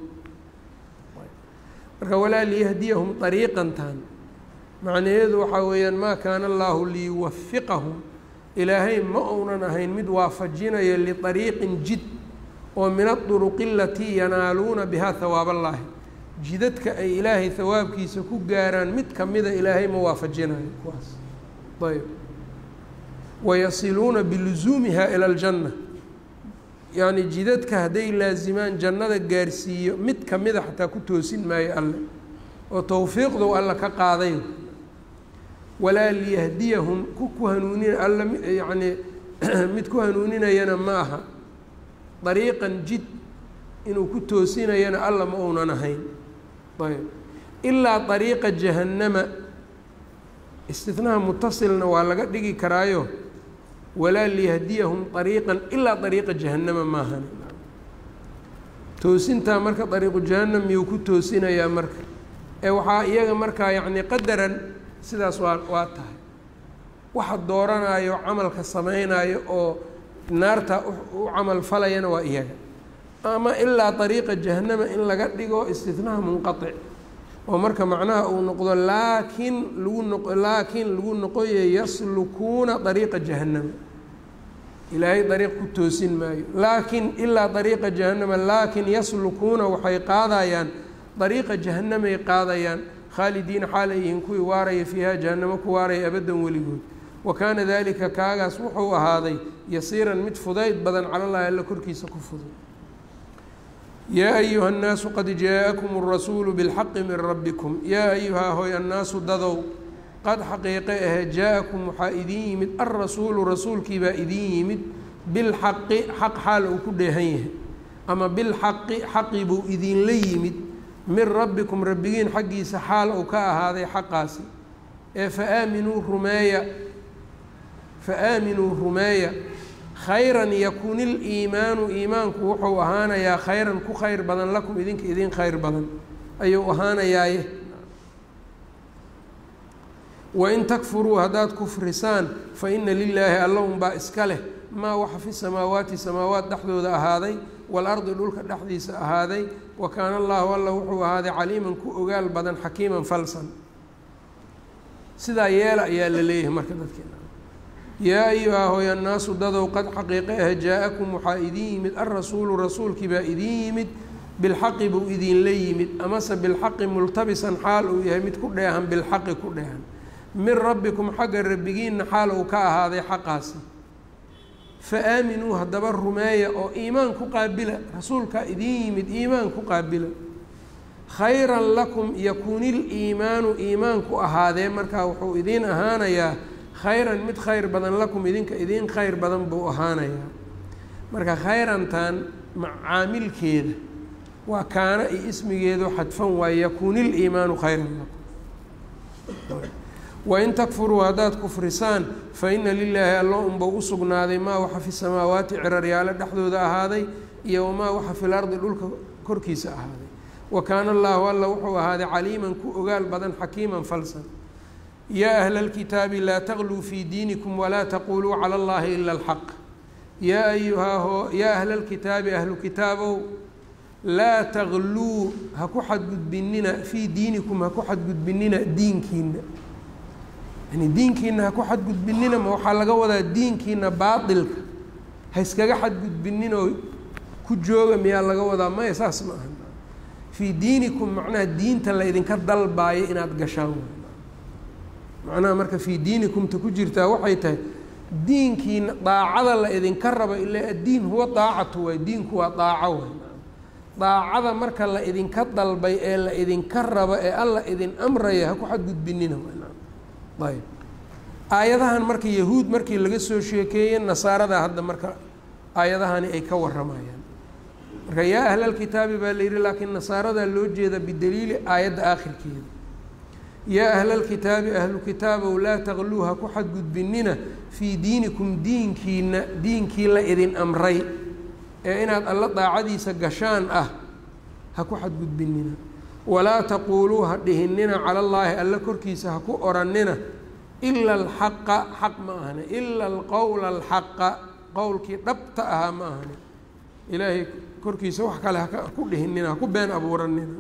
S1: marka walaa liyahdiyahum dariiqantan macnaheedu waxaa weeyaan maa kaana allaahu liyuwafiqahum ilaahay ma uunan ahayn mid waafajinaya liariiqin jid oo min aduruqi alatii yanaaluuna bihaa hawaab allaahi jidadka ay ilaahay hawaabkiisa ku gaaraan mid kamida ilaahay ma waafajinayo kuwaas ayb wayasiluuna bilusuumiha ila aljanna yacni jidadka hadday laasimaan jannada gaarsiiyo mid kamida xataa ku toosin maayo alle oo towfiiqdow alla ka qaaday walaa liyahdiyahum ku hanuunin alla yacni mid ku hanuuninayana ma aha dariiqan jid inuu ku toosinayana alla ma uunan ahayn ayb ilaa dariiqa jahannama istinaha mutasilna waa laga dhigi karaayo walaa liyahdiyahum dariiqan ilaa dariiqa jahannama maahan toosintaa marka dariiqu jahannam miyuu ku toosinayaa marka ee waxaa iyaga markaa yacni qadaran sidaas waa tahay waxa dooranayo camalka samaynayo oo naarta u camal falayana waa iyaga ama ilaa dariiqa jahannama in laga dhigo istinaha munqatic oo marka macnaha uu noqdo laakiin lagu noqoye yaslukuuna dariiqa jahannama ilaahay dariiq ku toosin maayo laakiin ilaa dariiqa jahannama laakiin yaslukuuna waxay qaadayaan dariiqa jahannamay qaadayaan khaalidiina xaal ay yihiin kuwii waaraya fiihaa jahannamo ku waaraya abaddan weligood wa kaana daalika kaagaas wuxuu ahaaday yasiiran mid fudayd badan cala llaahi alla korkiisa ku fudud yaa ayuha annaasu qad jaa-akum alrasuulu bilxaqi min rabbikum yaa ayuhaa hoy annaasu dadow qad xaqiiqe ahe jaa-akum waxaa idiin yimid alrasuulu rasuulkiibaa idiin yimid bilxaqi xaq xaal uu ku dheehan yahay ama bilxaqi xaqi buu idinla yimid min rabbikum rabbigiin xaggiisa xaal uu ka ahaaday xaqaasi ee faaaminuu rumeeya khayran yakun iliimaanu iimaanku wuxuu ahaanayaa khayran ku khayr badan lakum idinka idin khayr badan ayuu ahaanayaaye wain takfuruu haddaad kufrisaan fa ina lilaahi alla unbaa iska leh maa waxa fi samaawaati samaawaat dhexdooda ahaaday waalardi dhulka dhexdiisa ahaaday wa kaana allaahu alla wuxuu ahaaday caliiman ku ogaal badan xakiiman falsan sidaa yeela ayaa la leeyahay marka dadkeena yaa ayuhaa hoy annaasu dadow qad xaqiiqe ah jaa-akum waxaa idiin yimid alrasuulu rasuulkii baa idiin yimid bilxaqi buu idinla yimid amase bilxaqi multabisan xaal uu yahay mid ku dheehan bilxaqi ku dheehan min rabbikum xagga rabbigiinna xaal uu ka ahaaday xaqaasi fa aaminuu haddaba rumeeya oo iimaan ku qaabila rasuulkaa idiin yimid iimaan ku qaabila khayran lakum yakunil iimaanu iimaanku ahaadee markaa wuxuu idiin ahaanayaa khayran mid khayr badan lakum idinka idiin khayr badan buu ahaanayaa marka khayrantan macaamilkeeda waa kaana iyo ismigeedu xadfan waaye yakunil iimaanu khayran lakum wain takfuruu haddaad kufrisaan fa ina lilaahi alla unbau u sugnaaday maa waxa fi samaawaati ciraryaalo dhexdooda ahaaday iyo wamaa waxa fi lardi dhulka korkiisa ahaaday wa kaana allaahu alla wuxuu ahaaday caliiman ku ogaal badan xakiiman falsan yaa ahla alkitaabi laa tagluu fii diinikum walaa taquuluu cala allahi ila alxaq yaa ahla alkitaabi ahlu kitaabow laa tagluu ha ku xadgudbinina fii diinikum ha ku xadgudbinina diinkiina yani diinkiina ha ku xadgudbinina ma waxaa laga wadaa diinkiina baatilka ha iskaga xadgudbininoo ku jooga miyaa laga wadaa maya saas ma aha fii diinikum macnaha diinta la ydinka dalbaayo inaad gashaan macnaha marka fii diinikumta ku jirtaa waxay tahay diinkiina daacada la idinka rabo ilaa addiin huwa daacatu waay diinku waa daaco waay daacada marka la idinka dalbay ee la idinka rabo ee alla idin amraya ha ku xadgudbinina ayb aayadahan marka yahuud markii laga soo sheekeeyey nasaarada hadda marka aayadahani ay ka waramayaan marka yaa ahlalkitaabi baa la yidhi laakiin nasaaradaa loo jeeda bidaliili aayadda aakhirkeeda yaa ahlalkitaabi ahlu kitaabow laa taqluu ha ku xadgudbinina fii diinikum diinkii la idin amray ee inaad alla daacadiisa gashaan ah ha ku xadgudbinina walaa taquuluu ha dhihinina cala allaahi alla korkiisa ha ku orannina ila alxaqa xaq ma ahane ila alqowla alxaqa qowlkii dhabta ahaa ma ahane ilaahay korkiisa wax kale haku dhihinina haku been abuuranina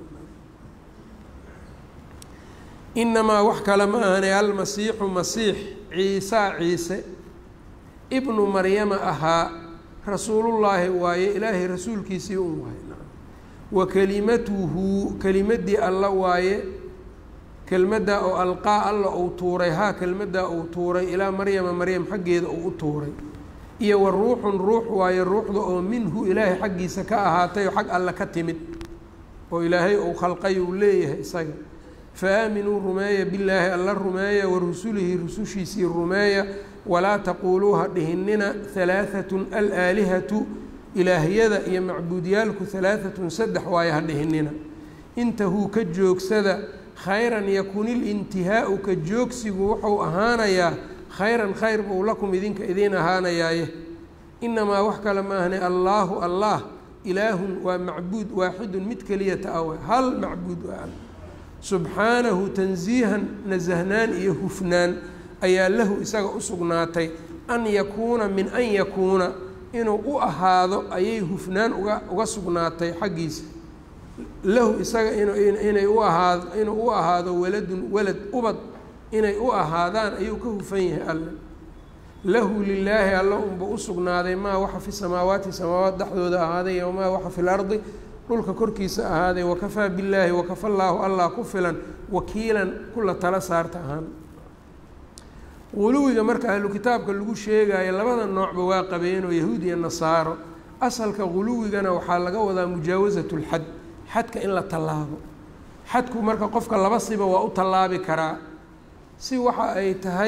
S1: inamaa wax kale ma ahane almasiixu masiix ciise ibnu maryama ahaa rasuulullaahi waaye ilaahay rasuulkiisii un waaye wa kelimatuhu kelimadii alla waaye kelmaddaa oo alqaa alla uu tuuray haa kelmaddaa uu tuuray ilaa maryama maryam xaggeeda uu u tuuray iyo wa ruuxun ruux waaye ruuxda oo minhu ilaahay xaggiisa ka ahaatay oo xag alle ka timid oo ilaahay uu khalqay uu leeyahay isaga fa aaminuu rumeeya billaahi alla rumeeya wa rusulihi rusushiisii rumeeya walaa taquuluu ha dhihinina halaahatun alaalihatu ilaahyada iyo macbuudyaalku halaahatun saddex waaye ha dhihinina intahuu ka joogsada khayran yakun ilintihaau ka joogsigu wuxuu ahaanayaa khayran khayr buu lakum idinka idiin ahaanayaaye inamaa wax kale ma ahne allaahu allah ilaahun waa macbuud waaxidun mid keliyata awe hal macbuud waa subxaanahu tansiihan nasahnaan iyo hufnaan ayaa lahu isaga u sugnaatay an yakuuna min an yakuuna inuu u ahaado ayay hufnaan uga sugnaatay xaggiisa lahu isaga inuu u ahaado waladun walad ubad inay u ahaadaan ayuu ka hufan yahay alle lahu lilaahi alla unba u sugnaaday maa waxa fi samaawaati samaawaat dhexdooda ahaaday wamaa waxa fi lardi dhulka korkiisa ahaaday wakafaa billaahi wakafa allaahu allah ku filan wakiilan kula tala saarta ahaan guluwiga marka ahlu kitaabka lagu sheegayo labada noocba waa qabeenoo yahuud iyo nasaaro asalka guluwigana waxaa laga wadaa mujaawasatu lxad xadka in la tallaabo xadku marka qofka laba siba waa u tallaabi karaa si waxa ay tahay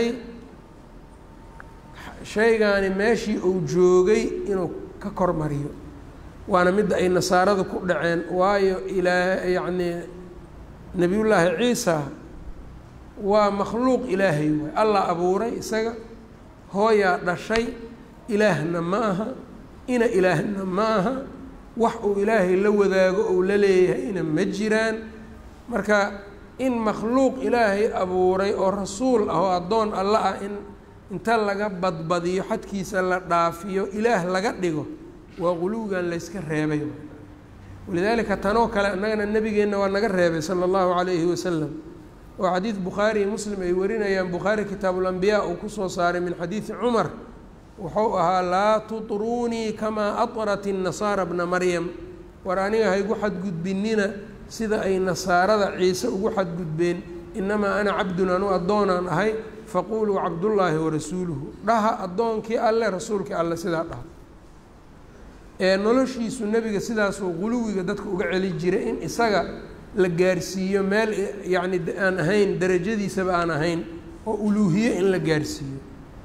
S1: shaygaani meeshii uu joogay inuu ka kormariyo waana midda ay nasaaradu ku dhaceen waayo yacnii nebiyullaahi ciisa waa makhluuq ilaahay waay allah abuuray isaga hooyaa dhashay ilaahna ma aha ina ilaahna ma aha wax uu ilaahay la wadaago ou la leeyahayna ma jiraan marka in makhluuq ilaahay abuuray oo rasuul ah oo addoon alla ah in inta laga badbadiyo xadkiisa la dhaafiyo ilaah laga dhigo waa guluwigan layska reebay walidaalika tanoo kale annagana nebigeenna waa naga reebay sala allahu calayhi wasalam oo xadiid bukhaari iyo muslim ay warinayaan bukhaari kitaabulambiyaa uu kusoo saaray min xadiidi cumar wuxuu ahaa laa tutruunii kamaa atrat innasaara bna maryam war aniga haygu xadgudbinina sida ay nasaarada ciise ugu xadgudbeen inamaa ana cabdun anu addoonaan ahay faquuluu cabdullaahi warasuuluhu dhaha addoonkii alle rasuulkii alle sidaa dhaha ee noloshiisu nebiga sidaasuu guluwiga dadka uga celi jiray in isaga la gaarsiiyo meel yacni aan ahayn darajadiisaba aan ahayn oo uluuhiye in la gaarsiiyo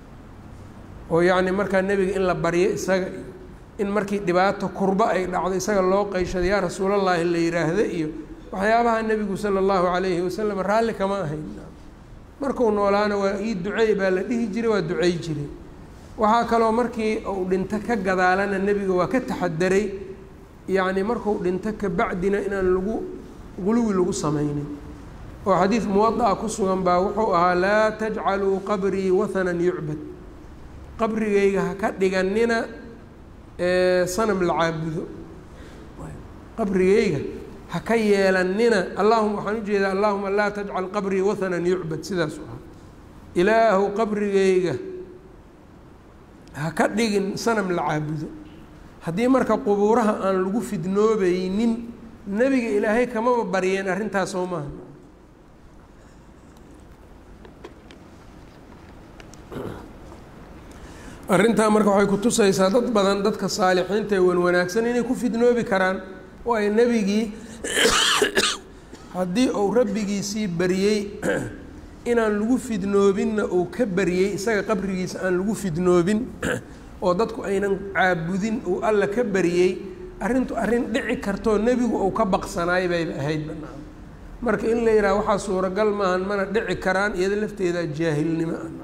S1: oo yacni markaa nebiga in la baryo isaga iyo in markii dhibaato kurba ay dhacdo isaga loo qayshado yaa rasuulallaahi la yidhaahdo iyo waxyaabaha nebigu sala allahu calayhi wasalam raalli kama ahayn markuu noolaana waa ii duceey baa la dhihi jiray waa ducey jiray waxaa kaloo markii uu dhinto ka gadaalana nebiga waa ka taxadaray yacni markuu dhinto kabacdina inaan guluwi lagu samaynin oo xadiid muwada'a ku sugan baa wuxuu ahaa laa tajcaluu qabrii wathanan yucbad qabrigayga ha ka dhiganina sanam la caabudo qabrigayga ha ka yeelanina allahuma waxaan ujeedaa allahuma laa tajcal qabrii wathanan yucbad sidaasu ahaa ilaahu qabrigayga ha ka dhigin sanam la caabudo haddii marka qubuuraha aan lagu fidnoobaynin nebiga ilaahay kamaba baryeen arrintaas soo maaha arrintaa marka waxay ku tusaysaa dad badan dadka saalixiinta ee wanwanaagsan inay ku fidnoobi karaan waayo nebigii haddii uu rabbigiisii baryey inaan lagu fidnoobinna uu ka baryey isaga qabrigiisa aan lagu fidnoobin oo dadku aynan caabudin uu alla ka baryey arrintu arrin dhici kartoo nebigu uu ka baqsanaay bayba ahayd banaan marka in la yidhaha waxaa suuragal maahan mana dhici karaan iyada lafteeda jaahilnimo ah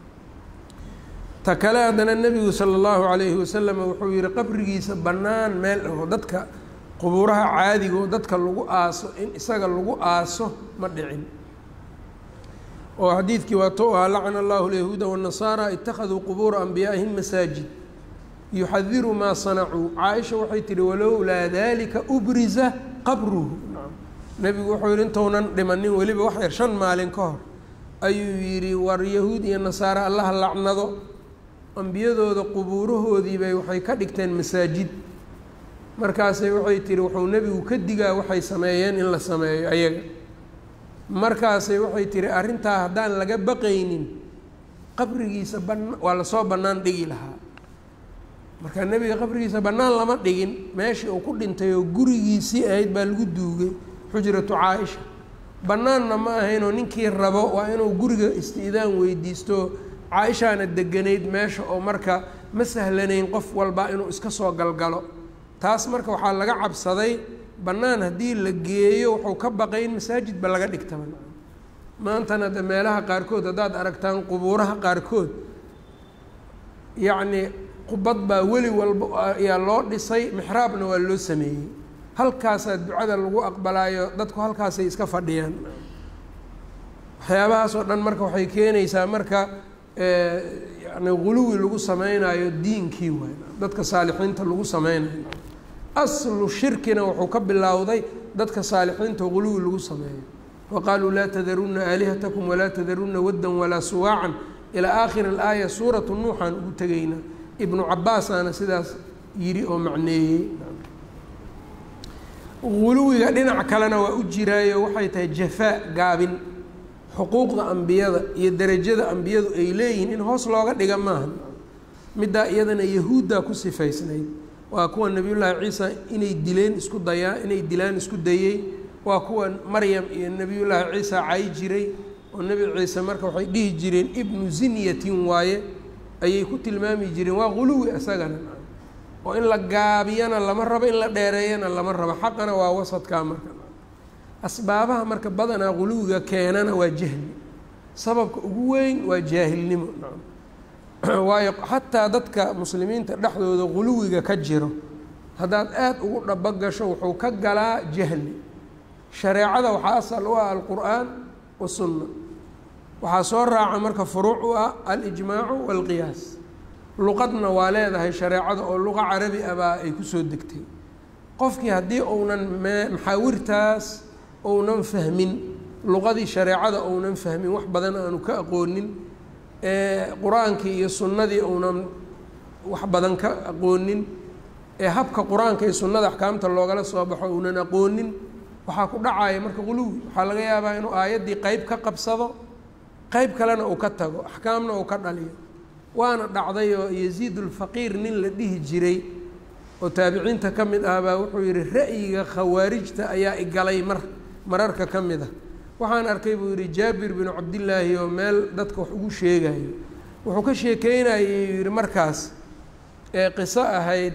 S1: ta kale haddana nebigu sala allahu calayhi wasalam wuxuu yihi qabrigiisa bannaan meel oo dadka qubuuraha caadiga oo dadka lagu aaso in isaga lagu aaso ma dhicin oo xadiidkii waa tou ahaa lacana allahu alyahuuda waannasaara ittakhaduu qubuura anbiyaa'ihim masaajid yuxadiru maa sanacuu caaisha waxay tihi walowlaa dalika ubriza qabruhu nebigu wuxuu yihi intounan dhimanin weliba wax yar 5 maalin ka hor ayuu yidhi war yahuud iyo nasaare allaha lacnado ambiyadooda qubuurahoodii bay waxay ka dhigteen masaajid markaasay waxay tihi wuxuu nebigu ka digaa waxay sameeyeen in la sameeyo ayaga markaasay waxay tihi arrintaa haddaan laga baqaynin qabrigiisa waa lasoo bannaan dhigi lahaa marka nebiga qabrigiisa bannaan lama dhigin meeshii uu ku dhintay oo gurigiisii ahayd baa lagu duugay xujratu caaisha bannaanna ma ahaynoo ninkii rabo waa inuu guriga isti'daan weydiisto caaishaana deganayd meesha oo marka ma sahlanayn qof walba inuu iska soo galgalo taas marka waxaa laga cabsaday bannaan haddii la geeyo wuxuu ka baqay in masaajidba laga dhigtaba maantana de meelaha qaarkood haddaad aragtaan qubuuraha qaarkood yacnii qubad baa weli walba ayaa loo dhisay mixraabna waa loo sameeyey halkaasaa ducada lagu aqbalaayo dadku halkaasay iska fadhiyaan waxyaabahaas oo dhan marka waxay keenaysaa marka yani guluwi lagu sameynaayo diinkii waay dadka saalixiinta lagu sameynayo aslu shirkina wuxuu ka bilowday dadka saalixiinta guluwi lagu sameeyo waqaaluu laa tadarunna aalihatakum walaa tadarunna waddan walaa suwaacan ilaa aakhiri alaaya suuratu nuuxaan ugu tegaynaa ibnu cabaasaana sidaas yidhi oo macneeyey guluwiga dhinac kalena waa u jiraayo waxay tahay jafaa gaabin xuquuqda ambiyada iyo derajada ambiyadu ay leeyihiin in hoos looga dhiga maaha middaa iyadana yahuuddaa ku sifaysnayd waa kuwa nebiyullaahi ciisa inay dilaan isku dayey waa kuwa maryam iyo nebiyullaahi ciisa cay jiray oo nebi ciise marka waxay dhihi jireen ibnu zinyatin waaye ayay ku tilmaami jireen waa guluwi isagana oo in la gaabiyana lama rabo in la dheereeyana lama rabo xaqana waa wasadkaa marka asbaabaha marka badanaa guluwiga keenana waa jahli sababka ugu weyn waa jaahilnimo waayo xataa dadka muslimiinta dhexdooda guluwiga ka jiro haddaad aad ugu dhabo gasho wuxuu ka galaa jahli shareecada waxaa asal u ah alqur'aan wasunna waxaa soo raaca marka furuuc u ah alijmaacu waalqiyaas luqadna waa leedahay shareecada oo luqa carabi ah baa ay kusoo degtay qofkii haddii uunan maxaawirtaas ounan fahmin luqadii shareecada ounan fahmin wax badan aanu ka aqoonin qur-aankii iyo sunnadii ounan wax badan ka aqoonin habka qur-aanka iyo sunnada axkaamta loogala soo baxo ounan aqoonin waxaa ku dhacaya marka guluwi waxaa laga yaabaa inuu aayaddii qeyb ka qabsado qeyb kalena uu ka tago axkaamna uu ka dhaliyo waana dhacday oo yaziid ulfaqiir nin la dhihi jiray oo taabiciinta ka mid ah baa wuxuu yihi ra'yiga khawaarijta ayaa igalay mararka ka mid ah waxaan arkay buu yihi jaabir binu cabdillaahi oo meel dadka wax ugu sheegayo wuxuu ka sheekeynayay yihi markaas qiso ahayd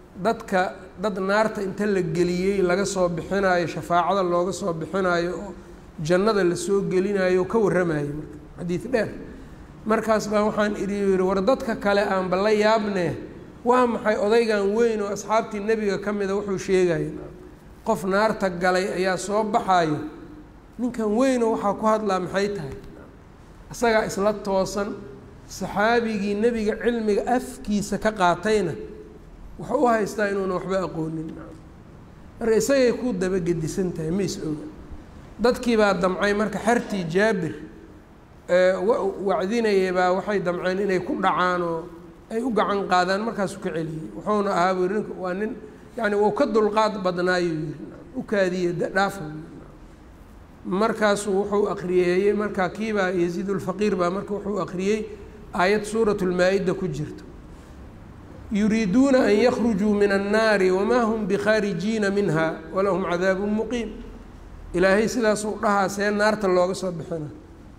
S1: dad naarta inta la geliyey laga soo bixinayo shafaacada looga soo bixinayo oo jannada lasoo gelinayo oo ka warramayo marka xadiid dheer markaas baa waxaan idhi yihi war dadka kale aanba la yaabne waa maxay odaygan weyn oo asxaabtii nebiga ka mida wuxuu sheegaya qof naarta galay ayaa soo baxayo ninkan weynoo waxaa ku hadlaa maxay tahay isagaa isla toosan saxaabigii nebiga cilmiga afkiisa ka qaatayna wuxuu u haystaa inuuna waxba aqoonin marka isagay ku dabagedisan tahay ma is oga dadkii baa damcay marka xertii jaabir wacdinayay baa waxay damceen inay ku dhacaan oo ay u gacan qaadaan markaasuu ka celiyey wuxuuna ahaa buu ninku waa nin yani wuu ka dulqaad badnaayuu yiri u kaadiye dhaafa markaasuu wuxuu akriyeeyey markaa kiibaa yaziid ulfaqiir baa marka wuxuu akriyey aayad suurat lmaa-ida ku jirto yuriiduuna an yakhrujuu min annaari wamaa hum bikhaarijiina minha walahum cadaabun muqiim ilaahay sidaasuu dhahaa see naarta looga soo bixina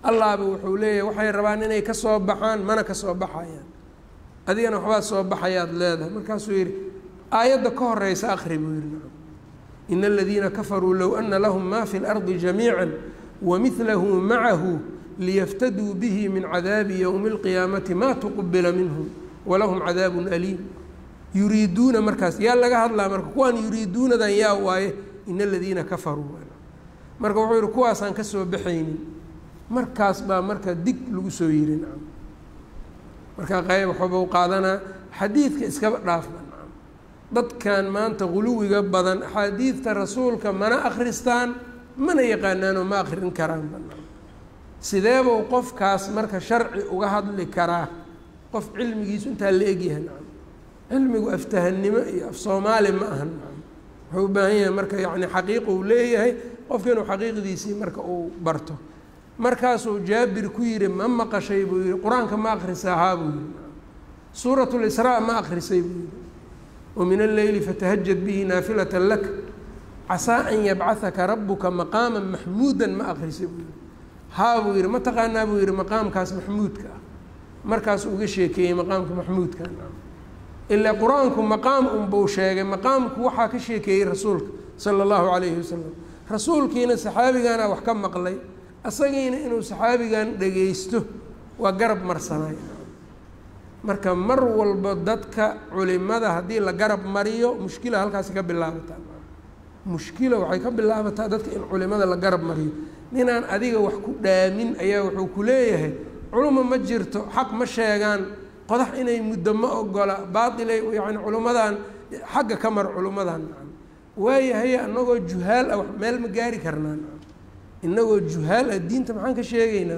S1: allaaba wuxuu leeyahay waxay rabaan inay ka soo baxaan mana ka soo baxayaan adigana waxbaad soo baxayaad leedahay markaasuu yidhi aayadda ka horeysa akhri buu yidhi ina aladiina kafaruu low ana lahum ma fi اlardi jamiica wamidlahu macahu liyaftaduu bihi min cadaabi ywmi اlqiyaamati ma tuqbila minhum walahum cadaabun aliim yuriiduuna markaas yaa laga hadlaa marka kuwaan yuriiduunadan yaa waaye ina aladiina kafaruu marka wuxuu yihi kuwaasaan ka soo baxaynin markaas baa marka dig lagu soo yiri nacam marka qayb waxba u qaadanaa xadiidka iskaba dhaafba nacam dadkan maanta guluwiga badan axaadiidta rasuulka mana akhristaan mana yaqaanaan oo ma akhrin karaan banaan sideebuu qofkaas marka sharci uga hadli karaa qof cilmigiisu intaa la egyahay nacam cilmigu aftahannimo iyo af soomaali ma ahan nacam wuxuu u baahan yahay marka yacni xaqiiqa uu leeyahay qofka inuu xaqiiqdiisii marka uu barto markaasuu jaabir ku yidhi ma maqashay buu yihi qur-aanka ma akhrisaa haa buu yihi suurat lisraa ma akhrisay buu yihi wamin alleyli fatahajad bihi naafilata lak casaa an yabcahaka rabuka maqaama maxmuudan ma akhrisay buu yihi haa buu yihi ma taqaanaa buu yihi maqaamkaas maxmuudka ah markaasuu uga sheekeeyey maqaamka maxmuudka ilaa qur-aanku maqaam unbuu sheegay maqaamku waxaa ka sheekeeyey rasuulka sala allahu calayhi wasalam rasuulkiina saxaabigaana wax ka maqlay asagiina inuu saxaabigan dhagaysto waa garab marsanay marka mar walba dadka culimada haddii la garab mariyo mushkila halkaasi ka bilaabataa mushkila waxay ka bilaabataa dadka in culimada la garab mariyo ninaan adiga wax ku dhaamin ayaa wuxuu ku leeyahay culimo ma jirto xaq ma sheegaan qodax inay muddo ma ogola baatilay yani culimmadan xagga ka mar culimmadan waayahay anagoo juhaal ah meel ma gaari karnaa inagoo juhaal ah diinta maxaan ka sheegaynaa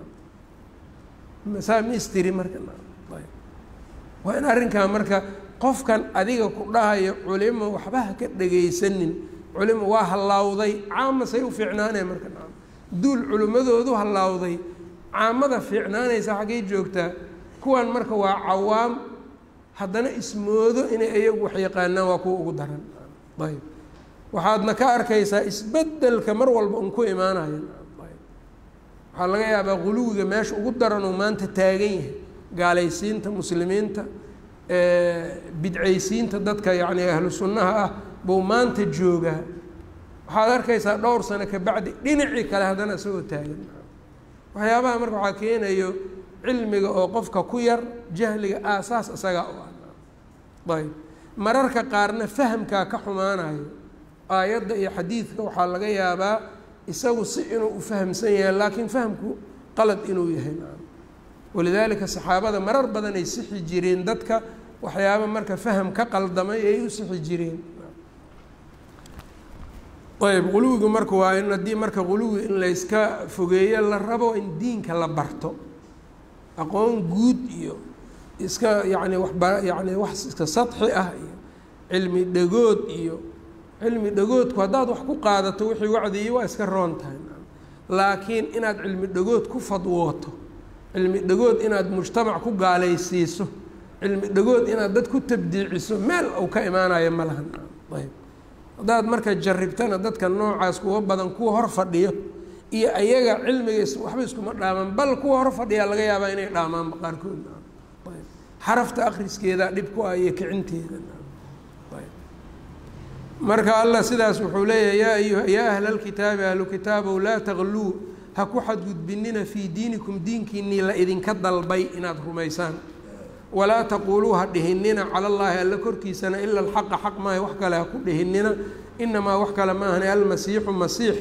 S1: marka ma istiri marka waa in arrinkaa marka qofkan adiga ku dhahayo culimo waxba ha ka dhagaysanin culimo waa hallawday caama say u fiicnaanay marka duul culimmadoodu hallawday caamada fiicnaanaysa xaggay joogtaa kuwan marka waa cawaam haddana ismoodo inay iyagu wax yaqaanaan waa kuwa ugu daran ayb waxaadna ka arkaysaa isbeddelka mar walba un ku imaanayo waxaa laga yaabaa guluwiga meesha ugu daran uu maanta taagan yahay gaalaysiinta muslimiinta bidcaysiinta dadka yacni ahlu sunnaha ah buu maanta joogaa waxaad arkaysaa dhowr sano ka bacdi dhinacii kale haddana isagoo taagan waxyaabaha marka waxaa keenayo cilmiga oo qofka ku yar jahliga aasaas isagaa u ah ayb mararka qaarna fahamkaa ka xumaanayo aayadda iyo xadiidka waxaa laga yaabaa isagu si inuu u fahamsan yahay laakiin fahamku qalad inuu yahay walidaalika saxaabada marar badan ay sixi jireen dadka waxyaaba marka faham ka qaldamay ay u sixi jireen ayb quluwigu marka waa in haddii marka quluwi in layska fogeeyo la rabo in diinka la barto aqoon guud iyo iska yacni waxba yacni wax iska sadxi ah iyo cilmi dhagood iyo cilmi dhagoodku haddaad wax ku qaadato wixii wacdiyi waa iska roon tahay laakiin inaad cilmi dhagood ku fadwooto cilmi dhagood inaad mujtamac ku gaalaysiiso cilmi dhagood inaad dad ku tabdiiciso meel uu ka imaanayo ma lahan ayb haddaad marka jarribtana dadka noocaas kuwa badan kuwa hor fadhiyo iyo ayaga cilmiga waxba iskuma dhaamaan bal kuwa hor fadhiyaa laga yaabaa inay dhaamaanba qaarkood xarafta akhriskeeda dhib ku ah iyo kicinteeda marka allah sidaas wuxuu leeyahay yaa ahla alkitaabi ahlu kitaabow laa tagluu ha ku xadgudbinina fii diinikum diinkiinnii la idinka dalbay inaad rumaysaan walaa taquuluu ha dhihinina cala allaahi alla korkiisana ila alxaqa xaq maaha wax kale ha ku dhihinina inamaa wax kale ma ahna almasiixu masiix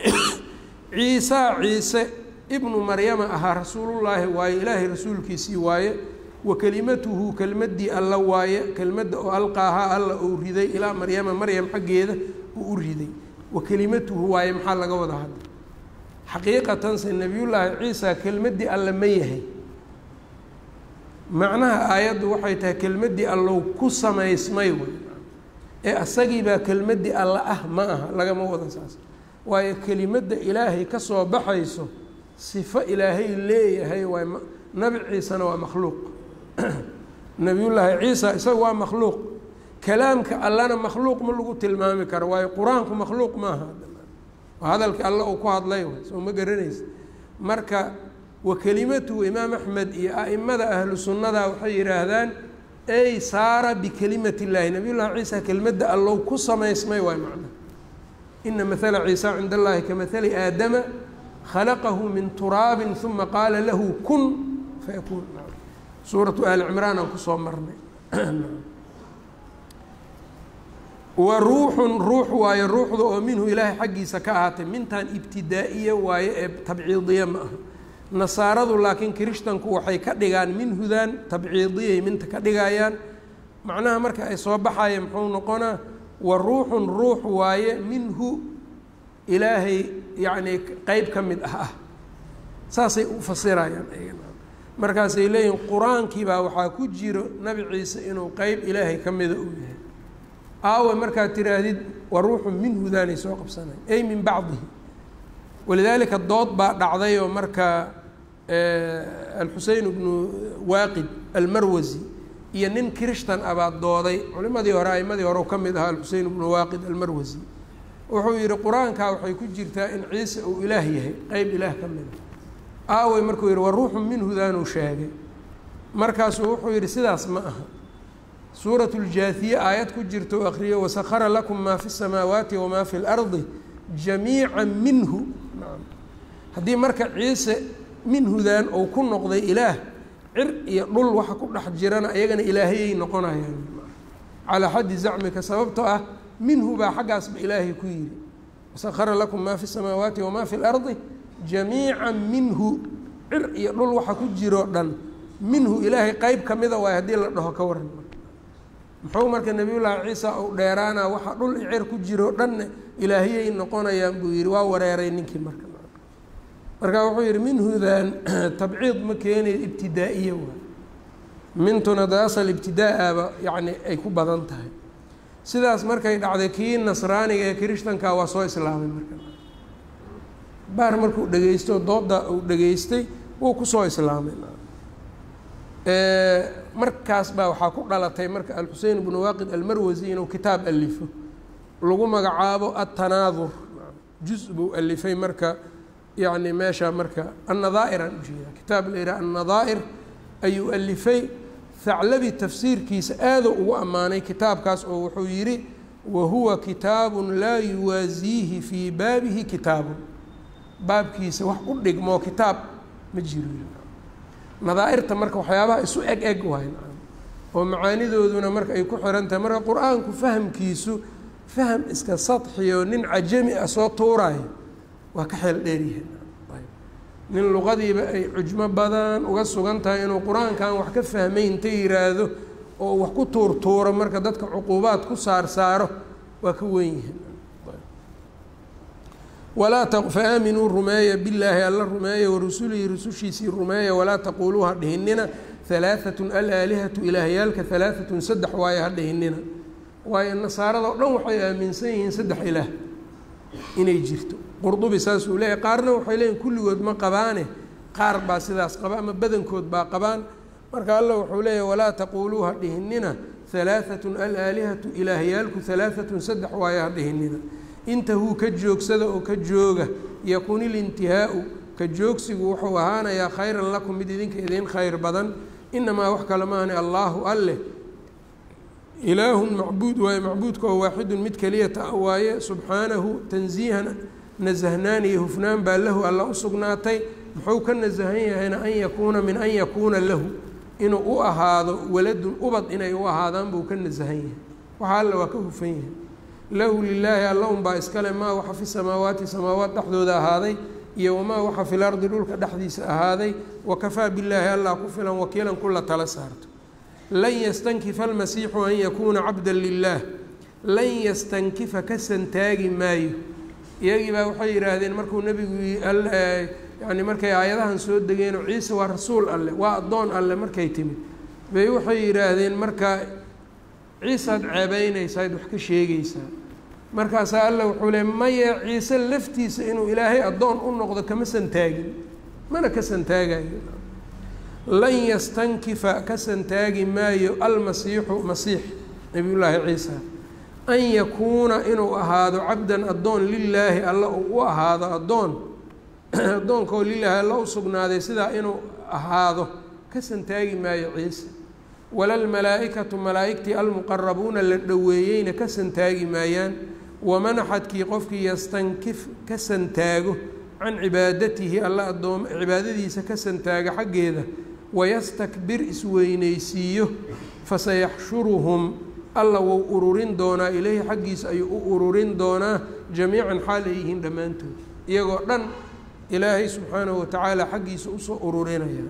S1: ciise ibnu maryama ahaa rasuulullaahi waaye ilaahay rasuulkiisii waaye wa kelimatuhu kelmaddii alla waaye kelmadda oo alqaahaa alla uu riday ilaa maryama maryam xaggeeda uu u riday wa kelimatuhu waaye maxaa laga wada hadla xaqiiqatanse nebiyullaahi ciisa kelmaddii alla ma yahay macnaha aayaddu waxay tahay kelmaddii allow ku samaysmay way ee asagiibaa kelmaddii alla ah ma aha lagama wada saas waayo kelimadda ilaahay ka soo baxayso sifo ilaahay leeyahay waay nabi ciisena waa makhluuq nebiyullaahi ciisa isaga waa makhluuq kalaamka allana makhluuq ma lagu tilmaami karo waayo qur-aanku makhluuq maaha waa hadalkii alla uu ku hadlay soo ma garanaysa marka وكلمته إمام أحمد أئمة أهل السنة وحيرهذان أي صار بكلمة الله نبي الله عيسى كلمة الله كصما يسمي ومعنى إن مثل عيسى عند الله كمثل آدم خلقه من تراب ثم قال له كن فيكون سورة آل عمران كصما مرنا وروح روح واي الروح منه إلهي حقي سكاهات من تان ابتدائية واي تبعيضية نصارى لكن كريشتانku waxay ka dhigaan min hudan tabciidiyay minta ka dhigayaan macnaha marka ay soo baxayeen muxuu noqonaa waruuxun ruux waaye minhu ilaahay yani qayb kamid ah saasay u fasirayaan markaas ay leeyihiin quraankii baa waxa ku jiro nabi ciise inuu qayb ilaahay kamid u yahay aawa marka tiraadid waruuxun min hudan soo qabsanay ay min bacdihi ولذلك الضاد بعضي ومركا الحسين بن واقد المروزي ينن كريشتان أبا ضادي علماء دي وراء ما دي وراء كم ده الحسين بن واقد المروزي وحوير القرآن كا وحي كجرتا إن عيسى وإلهيه قيب إله كم ده مركو والروح منه ذان وشاهد مركز وحوير سيدا اسمها سورة الجاثية آيات كجرتا أخرية وسخر لكم ما في السماوات وما في الأرض جميعا منه هذه مركز عيسى منه ذان أو كن نقضي إله يقول وحكم حجرنا أيجنا إلهي نقنا يعني على حد زعمك سببته منه بحق اسم إلهي كوير وسخر لكم ما في السماوات وما في الأرض جميعا منه يقول وحكم جرنا منه إلهي قيب كمذا ويهدي له كورن محومر كالنبي الله عيسى أو ديرانا وحقول إعير كجرنا إلهي نقنا ينبوير ووريرين كمرك marka wuxuu yiri minhu dhan tabciid ma keenay ibtidaa'iyo min tunadaasal ibtidaa yani ay ku badan tahay sidaas markay dhacday kii nasraaniga ee kirishtanka waa soo islaamay marka baar markuu dhageysto dooda uu dhageystay uu ku soo islaamay markaas baa waxa ku dhalatay marka al-Husayn ibn Waqid al-Marwazi inuu kitaab alifo lagu magacaabo at-Tanaadur juz buu alifay marka يعني ماشى مركا النظائر كتاب النظائر أي ألفي ثعلبي تفسير كيس آذو وأماني كتاب كاس أو حويري وهو كتاب لا يوازيه في بابه كتاب باب كيس وحقول لك مو كتاب مجيري نظائر تمرك وحيابها سو أج وهين ومعاني ذو مرك أي كحر أنت مرة قرآن كفهم كيسو فهم إسك سطحي ونن عجمي أصوات توراي وكحل ديريه من اللغة أي عجمة بدن وقصوا إنه القرآن كان وحكي فهمين تيراذو وحكو تورة مركزاتك عقوبات كسار ساره وكويه ولا فآمنوا الرماية بالله الله الرماية ورسوله رسوشي سي الرماية ولا تقولوها هدهننا ثلاثة الآلهة إلهيالك ثلاثة سدح وايا هدهننا وايا النصارى روحي من سين سدح إله إني جرتو قرطبي ساسو ليه قارنا وحيلين كل قد ما قبانه قار باسداس قبان ما بدن كود با قبان marka الله وحوليه ولا تقولوها دهننا ثلاثة الآلهة إلهيالك ثلاثة سدح وايا دهننا انتهوا كجوكسدا او كجوغا يكون الانتهاء كجوكسي وحوهانا يا خيرا لكم بدينك إذين خير بدن إنما وحك لمان الله أله إله معبود ومعبودك واحد متكلية أوايا سبحانه تنزيها نزهناني هفنان باله الله أصقناتي محوك النزهية هنا أن يكون من أن يكون له إنه هذا ولد أبط إنه هذا بوك النزهية وحال وكهفيه له لله اللهم باسكال ما وحى في السماوات سماوات تحدث هذه يوما وحى في الأرض لولك تحديث هذه وكفى بالله الله كفلا وكيلا كل تلسارت لن يستنكف المسيح أن يكون عبدا لله لن يستنكف كسنتاج ماي يجب وحير هذين مركو النبي يعني مركي آياتها نسود دقين عيسى ورسول الله وأضون الله مركي تمي بيوحير هذين مركا عيسى عبين يسايد وحكي شيء عيسى مركا سأل له وحولي ما عيسى لفتيس إنه إلهي أضون النقض كمسنتاج ما أنا كسنتاج لن يستنكف كسنتاج ماي المسيح مسيح نبي الله عيسى أن يكون إنه هذا عبدا أضون لله الله وهذا أضون addoonkoo lilaahi alla u sugnaaday sidaa inuu ahaado ka santaagi maayo ciise walalmalaa'ikatu malaa'igtii almuqarabuuna la dhoweeyeyna ka santaagi maayaan waman axadkii qofkii yastankif ka santaago can cibaadatihi alla cibaadadiisa ka santaaga xaggeeda wayastakbir isweynaysiiyo fasayaxshuruhum alla wou ururin doonaa ileyhi xaggiisa ayuu u ururin doonaa jamiican xaal ay yihiin dhammaantood iyagoo dhan ilaahay subxaanahu watacaala xaggiisa usoo ururinaya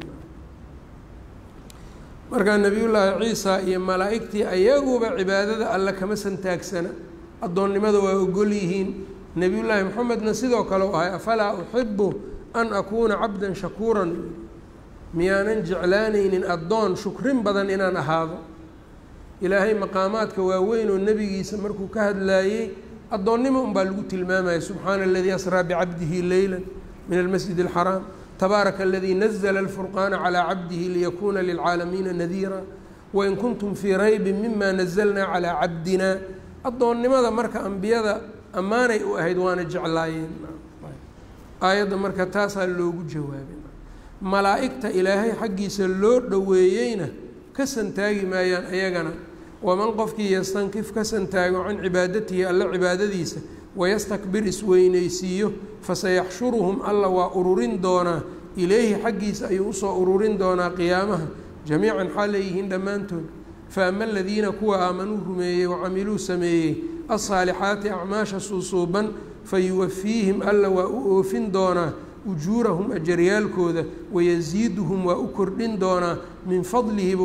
S1: markaa nebiyullaahi ciisa iyo malaa'igtii ayaguba cibaadada alle kama santaagsana addoonnimada waa ogol yihiin nebiyullaahi moxamedna sidoo kale u ahay afalaa uxibu an akuuna cabdan shakuuran miyaanan jeclaanaynin addoon shukrin badan inaan ahaado ilaahay maqaamaadka waaweyn oo nebigiisa markuu ka hadlaayey addoonnimo unbaa lagu tilmaamaya subxaana aladii asraa bicabdihi leyla min almasjid alxaraam tabaaraka aladii nazla alfurqaana calaa cabdihi liyakuuna lilcaalamiina nadiira wain kuntum fii raybin mima nazalnaa calaa cabdina addoonnimada marka ambiyada ammaanay u ahayd waana jeclaayeen aayadda marka taasaa loogu jawaabay malaa'igta ilaahay xaggiisa loo dhoweeyeyna ka santaagi maayaan ayagana waman qofkii yastankif ka santaago can cibaadatihi alla cibaadadiisa wayastakbir isweynaysiiyo fasayaxshuruhum alla waa ururin doonaa ilayhi xaggiisa ayuu usoo ururin doonaa qiyaamaha jamiican xaal leeyihiin dhammaantood faama aladiina kuwa aamanuu rumeeyey wacamiluu sameeyey alsaalixaati acmaasha suusuuban fayuwafiihim alla waa u oofin doonaa ujuurahum ajaryaalkooda wayasiiduhum waa u kordhin doonaa min fadlihiba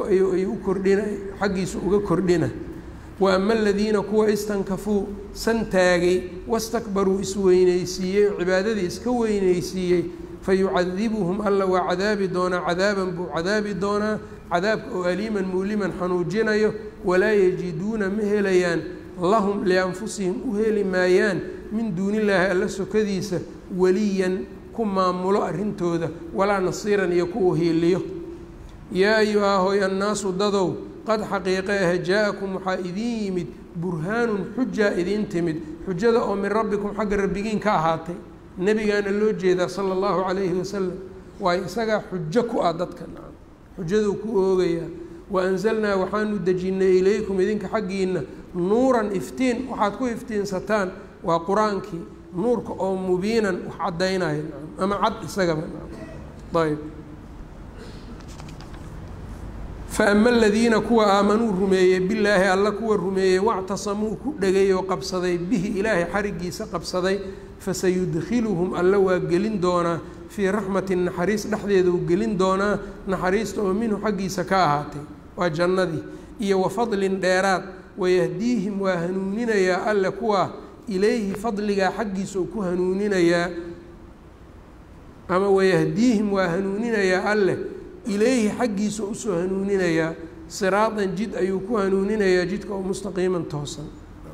S1: xaggiisa uga kordhina waama aladiina kuwa istankafuu santaagay wastakbaruu isweynaysiiyey oo cibaadadii iska weynaysiiyey fayucadibuhum alla waa cadaabi doonaa cadaaban buu cadaabi doonaa cadaabka oo aliiman muuliman xanuujinayo walaa yajiduuna ma helayaan lahum lianfusihim u heli maayaan min duunillaahi alla sokadiisa weliyan ku maamulo arrintooda walaa nasiiran iyo ku uhiiliyo yaa ayuhaa hooy annaasu dadow qad xaqiiqe ah jaa-akum waxaa idiin yimid burhaanun xujaa idiin timid xujada oo min rabbikum xagga rabbigiin ka ahaatay nebigaana loo jeedaa sala allahu calayhi wasalam waayo isagaa xujo ku ah dadka xujaduu ku oogayaa wa anzalnaa waxaanu dejinnay ilaykum idinka xaggiinna nuuran iftiin waxaad ku iftiinsataan waa qur-aankii nuurka oo mubiinan wax caddaynaya ama cad isagaba ayb faama aladiina kuwa aamanuu rumeeyey bilaahi alla kuwa rumeeyey wactasamuu ku dhegay oo qabsaday bihi ilaahay xarigiisa qabsaday fasayudkhiluhum alla waa gelin doonaa fii raxmatin naxariis dhexdeeda uu gelin doonaa naxariista oo minhu xaggiisa ka ahaatay waa jannadii iyo wa fadlin dheeraad wayahdiihim waa hanuuninayaa alle kuwaa ilayhi fadligaa xaggiisa uu ku hanuuninayaa ama wayahdiihim waa hanuuninayaa alleh ilayhi xaggiisa usoo hanuuninayaa siraadan jid ayuu ku hanuuninayaa jidka oo mustaqiiman toosan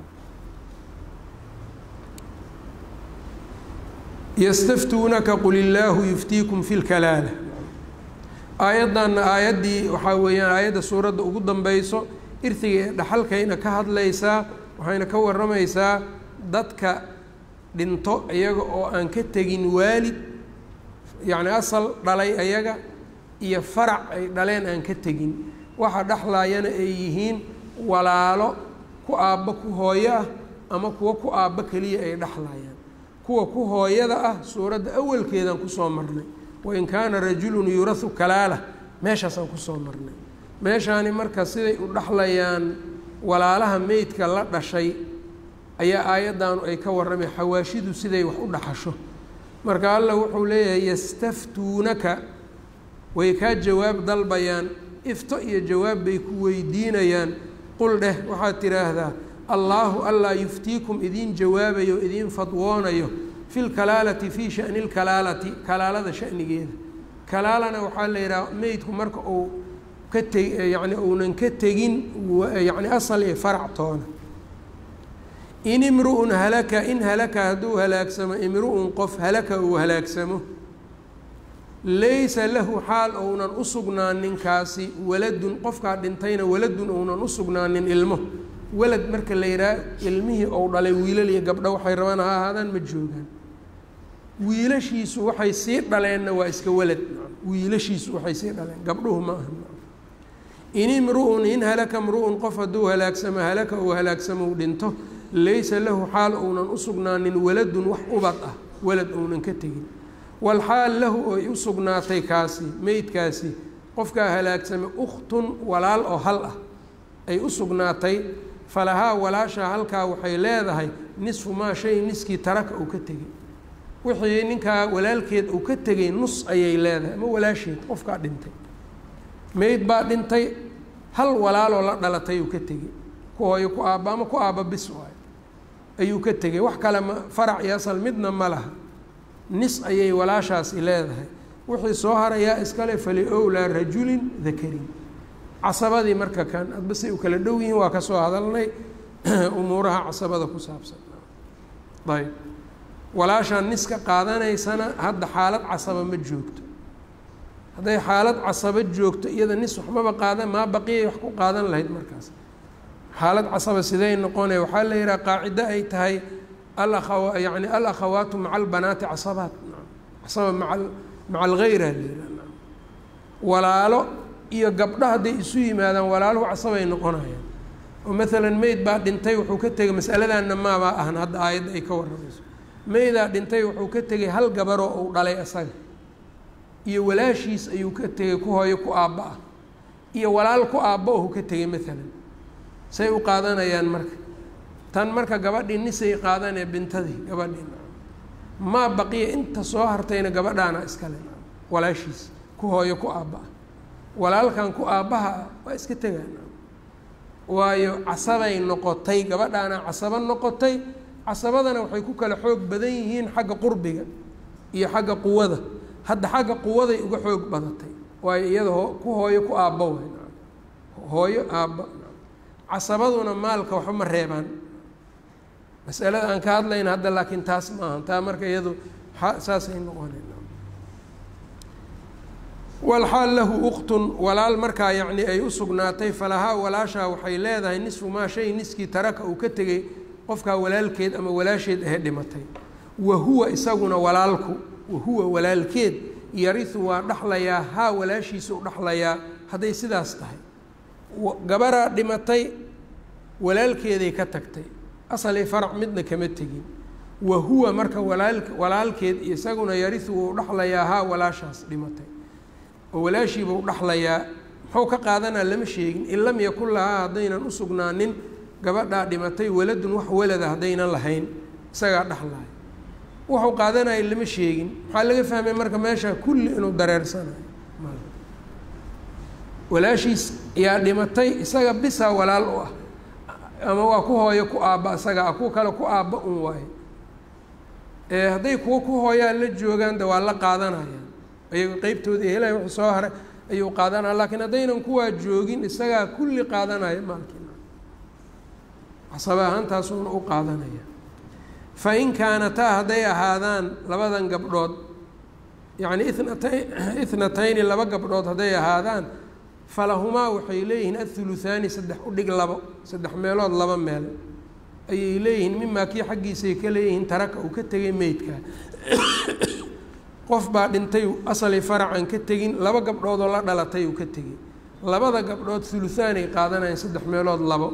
S1: yastaftuunaka qul illaahu yuftiikum fi lkalaala aayaddanna aayaddii waxaa weeyaan aayadda suuradda ugu danbeyso irtiga ee dhaxalkayna ka hadlaysaa waxayna ka warramaysaa dadka dhinto iyaga oo aan ka tegin waalid yacni asal dhalay ayaga iyo farac ay dhaleen aan ka tegin waxa dhexlaayana ay yihiin walaalo ku aabbo ku hooyo ah ama kuwa ku aabbo keliya ay dhexlaayaan kuwa ku hooyada ah suuradda awalkeedaan kusoo marnay wain kaana rajulun yurahu kalaala meeshaasaan kusoo marnay meeshaani marka siday u dhexlayaan walaalaha meydka la dhashay ayaa aayaddaanu ay ka warramay xawaashidu siday wax u dhaxasho marka alla wuxuu leeyahay yastaftuunaka way kaa jawaab dalbayaan ifto iyo jawaab bay ku weydiinayaan qul dheh waxaad tidhaahdaa allaahu allaa yuftiikum idiin jawaabayo idiin fadwoonayo fi lkalaalati fii shani lkalaalati kalaalada shanigeeda kalaalana waxaa la yidhaha meydku marka uu ka teg yani uunan ka tegin yani asal iyo faractoona in imru'un halaka in halaka hadduu halaagsamo imru'un qof halaka uu halaagsamo laysa lahu xaal ounan u sugnaanin kaasi waladun qofkaa dhintayna waladun ounan u sugnaanin ilmo walad marka la yidhaha ilmihii ou dhalay wiilal iyo gabdho waxay rabaan ha ahaadaan ma joogaan wiilashiisu waxay sii dhaleenna waa iska walad wiilashiisu waxay sii dhaleen gabdhuhu ma aha in imru'un in halaka imru'un qof hadduu halaagsamo halaka uu halaagsamo uu dhinto laysa lahu xaal uunan u sugnaanin waladun wax ubad ah walad uunan ka tegin walxaal lahu ay u sugnaatay kaasi meydkaasi qofkaa halaagsame ukhtun walaal oo hal ah ay u sugnaatay falahaa walaashaa halkaa waxay leedahay nisfu maa shay niskii taraka uu ka tegey wixii ninkaa walaalkeed uu ka tegay nus ayay leedahay ama walaasheed qofkaa dhintay meyd baa dhintay hal walaaloo la dhalatay uu ka tegey ku hooyo ku aabba ama ku aabba bis waayo ayuu ka tegey wax kale ma farac iyo asal midna ma laha nis ayay walaashaasi leedahay wixii soo harayaa iskale fali owlaa rajulin dakarin casabadii marka kan adba say u kala dhow yihiin waa ka soo hadalnay umuuraha casabada ku saabsan ayb walaashaan niska qaadanaysana hadda xaalad casaba ma joogto hadday xaalad casaba joogto iyada nis waxmaba qaadan maa baqiyay wax ku qaadan lahayd markaas xaalad casaba siday noqonaya waxaa la yidhaha qaacido ay tahay yani alakhawaatu maca albanaati casabaat casaba maca algayra la yidhaha walaalo iyo gabdho hadday isu yimaadaan walaaluhu casabay noqonayaan oo maalan meyd baa dhintay wuxuu ka tegay masaladanna maabaa ahan hadda aayadda ay ka warramayso meydaa dhintay wuxuu ka tegay hal gabaroo uu dhalay isaga iyo walaashiis ayuu ka tegay ku hooyo ku aabba ah iyo walaal ku aabba ohu ka tegay maalan say u qaadanayaan marka tan marka gabadhii nisay qaadanee bintadii gabadhii maa baqiya inta soo hartayna gabadhaana iskale walaashiis ku hooyo ku aabba ah walaalkan ku aabbaha ah waa iska tegaan waayo casabay noqotay gabadhaana casabo noqotay casabadana waxay ku kala xoog badan yihiin xagga qurbiga iyo xagga quwada hadda xagga quwaday uga xoog badatay waayo iyada ku hooyo ku aabba way hooyo aabba casabaduna maalka waxba ma reebaan masalada aan ka hadlayna hadda laakiin taas ma ahan taa marka iyadu saasay noqoneen walxaal lahu uktun walaal markaa yacni ay u sugnaatay falahaa walaashaa waxay leedahay nisfu maa shay niskii taraka uu ka tegey qofkaa walaalkeed ama walaasheed ahe dhimatay wa huwa isaguna walaalku wahuwa walaalkeed yarihu waa dhaxlayaa haa walaashiisa u dhaxlayaa hadday sidaas tahay gabaraa dhimatay walaalkeeday ka tagtay asalay farac midna kama tegin wa huwa marka walaalkeed isaguna yarihu wuu dhaxlayaa haa walaashaas dhimatay oo walaashiiba u dhaxlayaa muxuu ka qaadanaa lama sheegin in lam yakun lahaa haddaynan u sugnaanin gabadhaa dhimatay waladun wax walada haddaynan lahayn isagaa dhaxlaya wuxuu qaadanaya lama sheegin maxaa laga fahmay marka meesha kulli inuu dareersanayo walaashiis yaa dhimatay isaga bisaa walaal u ah ama waa ku hooyo ku aabba isaga ah kuwa kale ku aabba un waaye hadday kuwa ku hooyaan la joogaan de waa la qaadanayaan ayaga qeybtooda helaya wuxuu soo haray ayuu qaadanaya laakiin haddaynan kuwaa joogin isagaa kulli qaadanaya maalkiina casaba ahaantaasuuna u qaadanaya fa in kaanataa hadday ahaadaan labadan gabdhood yacni ithnatayni laba gabdhood hadday ahaadaan falahumaa waxay leeyihiin athuluthaani saddex u dhig labo saddex meelood laba meel ayay leeyihiin mimaa kii xaggiisay ka leeyihiin taraka uu ka tegay meydka qof baa dhintay asali faracan ka tegin laba gabdhoodoo la dhalatay uu ka tegay labada gabdhood huluthaanay qaadanayaan saddex meelood labo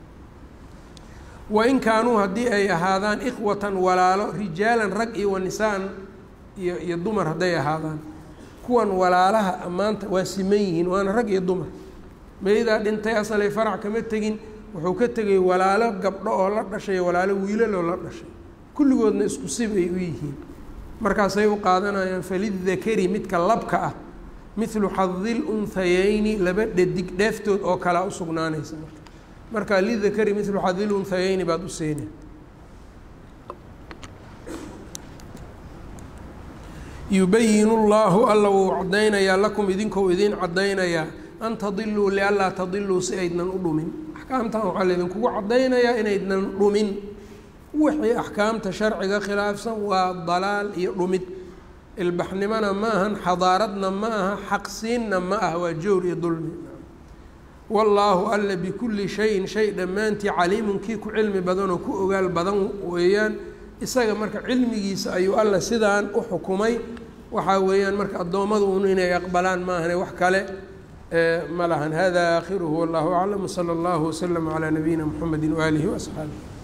S1: wain kaanuu haddii ay ahaadaan ikhwatan walaalo rijaalan rag iyo wanisaan iyo dumar hadday ahaadaan kuwan walaalaha maanta waa siman yihiin waana rag iyo dumar meydaa dhintay asalay farac kama tegin wuxuu ka tegay walaalo gabdho oo la dhashay walaalo wiilaloo la dhashay kulligoodna isku sib ay u yihiin markaasay u qaadanayaan falidakari midka labka ah mithlu xadil unhayeyni laba dhadig dheeftood oo kalea u sugnaanaysa marka lidakari mithlu xadil unhayeyni baad u seeni yubayinu llaahu alla wuu cadaynayaa lakum idinkou idin cadaynayaa an tadiluu lianlaa tadiluu si aydnan u dhumin axkaamtan waxaa laydinkugu cadaynayaa inaydnan dhumin wixii axkaamta sharciga khilaafsan waa dalaal iyo dhumid ilbaxnimona ma ahan xadaaradna ma aha xaqsiinna ma ah waa jawr iyo dulmi wallaahu alla bikulli shayin shay dhammaantii caliimun kii ku cilmi badanoo ku ogaal badan weeyaan isaga marka cilmigiisa ayuu alla sidaan u xukumay waxaa weeyaan marka addoommadu un inay aqbalaan maahane wax kale ma lahan hada aakhiruhu wallahu aclam wsala allahu waslama calaa nabiyina mxamedi waaalihi waasxaabih